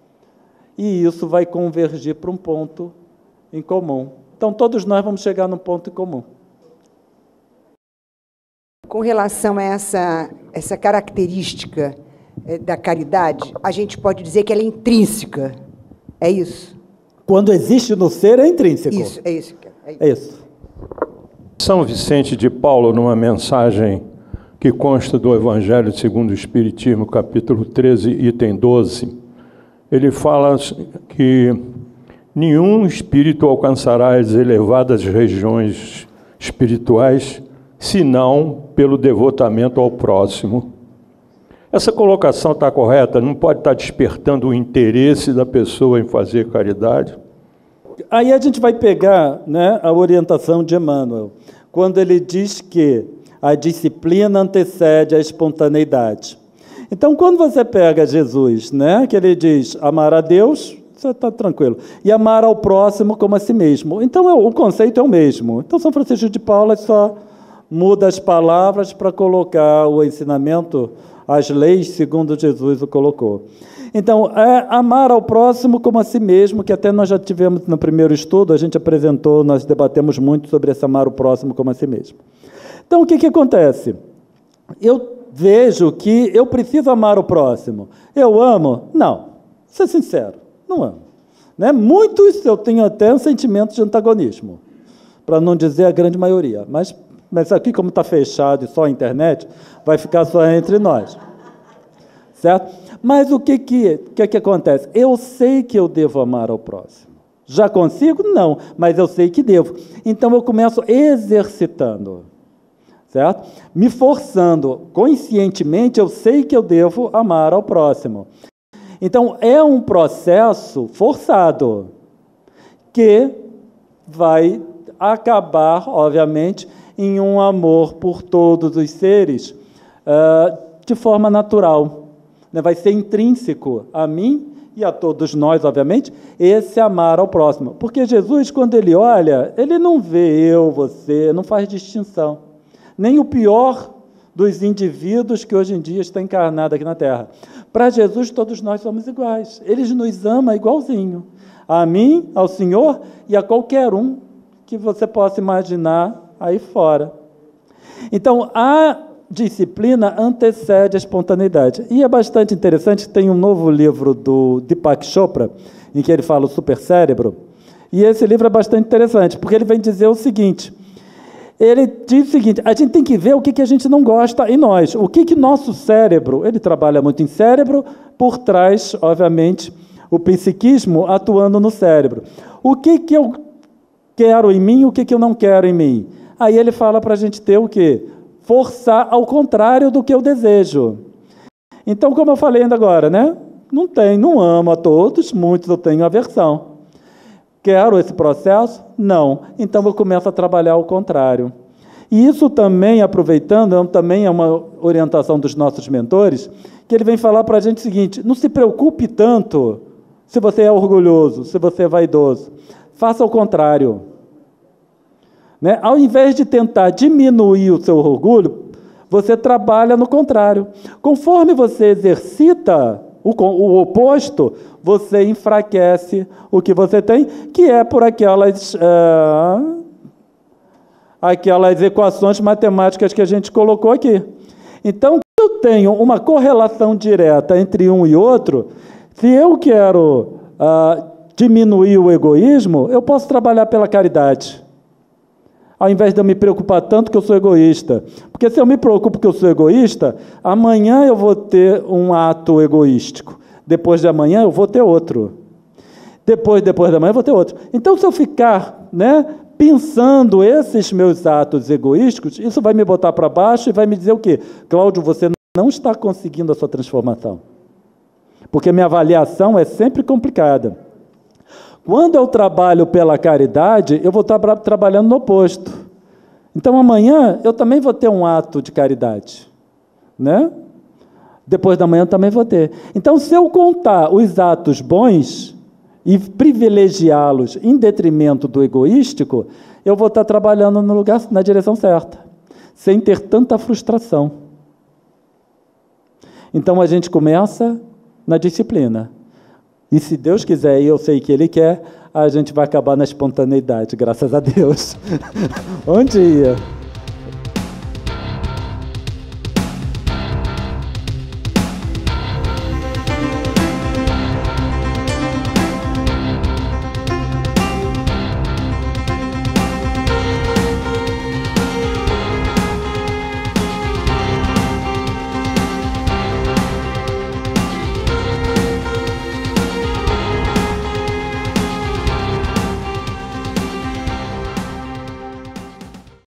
A: E isso vai convergir para um ponto em comum. Então, todos nós vamos chegar num ponto em comum.
E: Com relação a essa característica da caridade, a gente pode dizer que ela é intrínseca. É isso?
A: Quando existe no ser, é intrínseco.
E: Isso, é isso.
A: É isso.
F: São Vicente de Paulo, numa mensagem que consta do Evangelho segundo o Espiritismo, capítulo 13, item 12, ele fala que nenhum espírito alcançará as elevadas regiões espirituais senão pelo devotamento ao próximo. Essa colocação está correta? Não pode estar despertando o interesse da pessoa em fazer caridade?
A: Aí a gente vai pegar, né, a orientação de Emmanuel, quando ele diz que a disciplina antecede a espontaneidade. Então, quando você pega Jesus, né, que ele diz amar a Deus, você está tranquilo, e amar ao próximo como a si mesmo. Então, o conceito é o mesmo. Então, São Francisco de Paula só muda as palavras para colocar o ensinamento, as leis, segundo Jesus o colocou. Então, é amar ao próximo como a si mesmo, que até nós já tivemos no primeiro estudo, a gente apresentou, nós debatemos muito sobre esse amar o próximo como a si mesmo. Então, o que acontece? Eu vejo que eu preciso amar o próximo. Eu amo? Não. Vou ser sincero, não amo. Né? Muitos eu tenho até um sentimento de antagonismo, para não dizer a grande maioria. Mas aqui, como está fechado e só a internet, vai ficar só entre nós. Certo? Mas o que acontece? Eu sei que eu devo amar ao próximo. Já consigo? Não, mas eu sei que devo. Então, eu começo exercitando. Certo? Me forçando. Conscientemente, eu sei que eu devo amar ao próximo. Então, é um processo forçado que vai acabar, obviamente, em um amor por todos os seres de forma natural. Vai ser intrínseco a mim e a todos nós, obviamente, esse amar ao próximo. Porque Jesus, quando ele olha, ele não vê eu, você, não faz distinção. Nem o pior dos indivíduos que hoje em dia está encarnado aqui na Terra. Para Jesus, todos nós somos iguais. Ele nos ama igualzinho. A mim, ao Senhor e a qualquer um que você possa imaginar aí fora. Então, a disciplina antecede a espontaneidade. E é bastante interessante, tem um novo livro do Deepak Chopra, em que ele fala o supercérebro, e esse livro é bastante interessante, porque ele vem dizer o seguinte, ele diz o seguinte, a gente tem que ver o que a gente não gosta em nós, o que nosso cérebro, ele trabalha muito em cérebro, por trás, obviamente, o psiquismo atuando no cérebro. O que eu quero em mim, o que eu não quero em mim? Aí ele fala para a gente ter o quê? Forçar ao contrário do que eu desejo. Então, como eu falei ainda agora, né? Não amo a todos, muitos eu tenho aversão. Quero esse processo? Não. Então, eu começo a trabalhar ao contrário. E isso também, aproveitando, também é uma orientação dos nossos mentores, que ele vem falar para a gente o seguinte, não se preocupe tanto se você é orgulhoso, se você é vaidoso. Faça o contrário. Né? Ao invés de tentar diminuir o seu orgulho, você trabalha no contrário. Conforme você exercita o oposto, você enfraquece o que você tem, que é por aquelas equações matemáticas que a gente colocou aqui. Então, eu tenho uma correlação direta entre um e outro, se eu quero diminuir o egoísmo, eu posso trabalhar pela caridade. Ao invés de eu me preocupar tanto que eu sou egoísta. Porque se eu me preocupo que eu sou egoísta, amanhã eu vou ter um ato egoístico. Depois de amanhã eu vou ter outro. Depois da manhã eu vou ter outro. Então, se eu ficar, né, pensando esses meus atos egoísticos, isso vai me botar para baixo e vai me dizer o quê? Cláudio, você não está conseguindo a sua transformação. Porque minha avaliação é sempre complicada. Quando eu trabalho pela caridade, eu vou estar trabalhando no oposto. Então, amanhã, eu também vou ter um ato de caridade. Né? Depois da manhã, eu também vou ter. Então, se eu contar os atos bons e privilegiá-los em detrimento do egoístico, eu vou estar trabalhando no lugar, na direção certa, sem ter tanta frustração. Então, a gente começa na disciplina. E se Deus quiser, e eu sei que Ele quer, a gente vai acabar na espontaneidade, graças a Deus. Bom dia.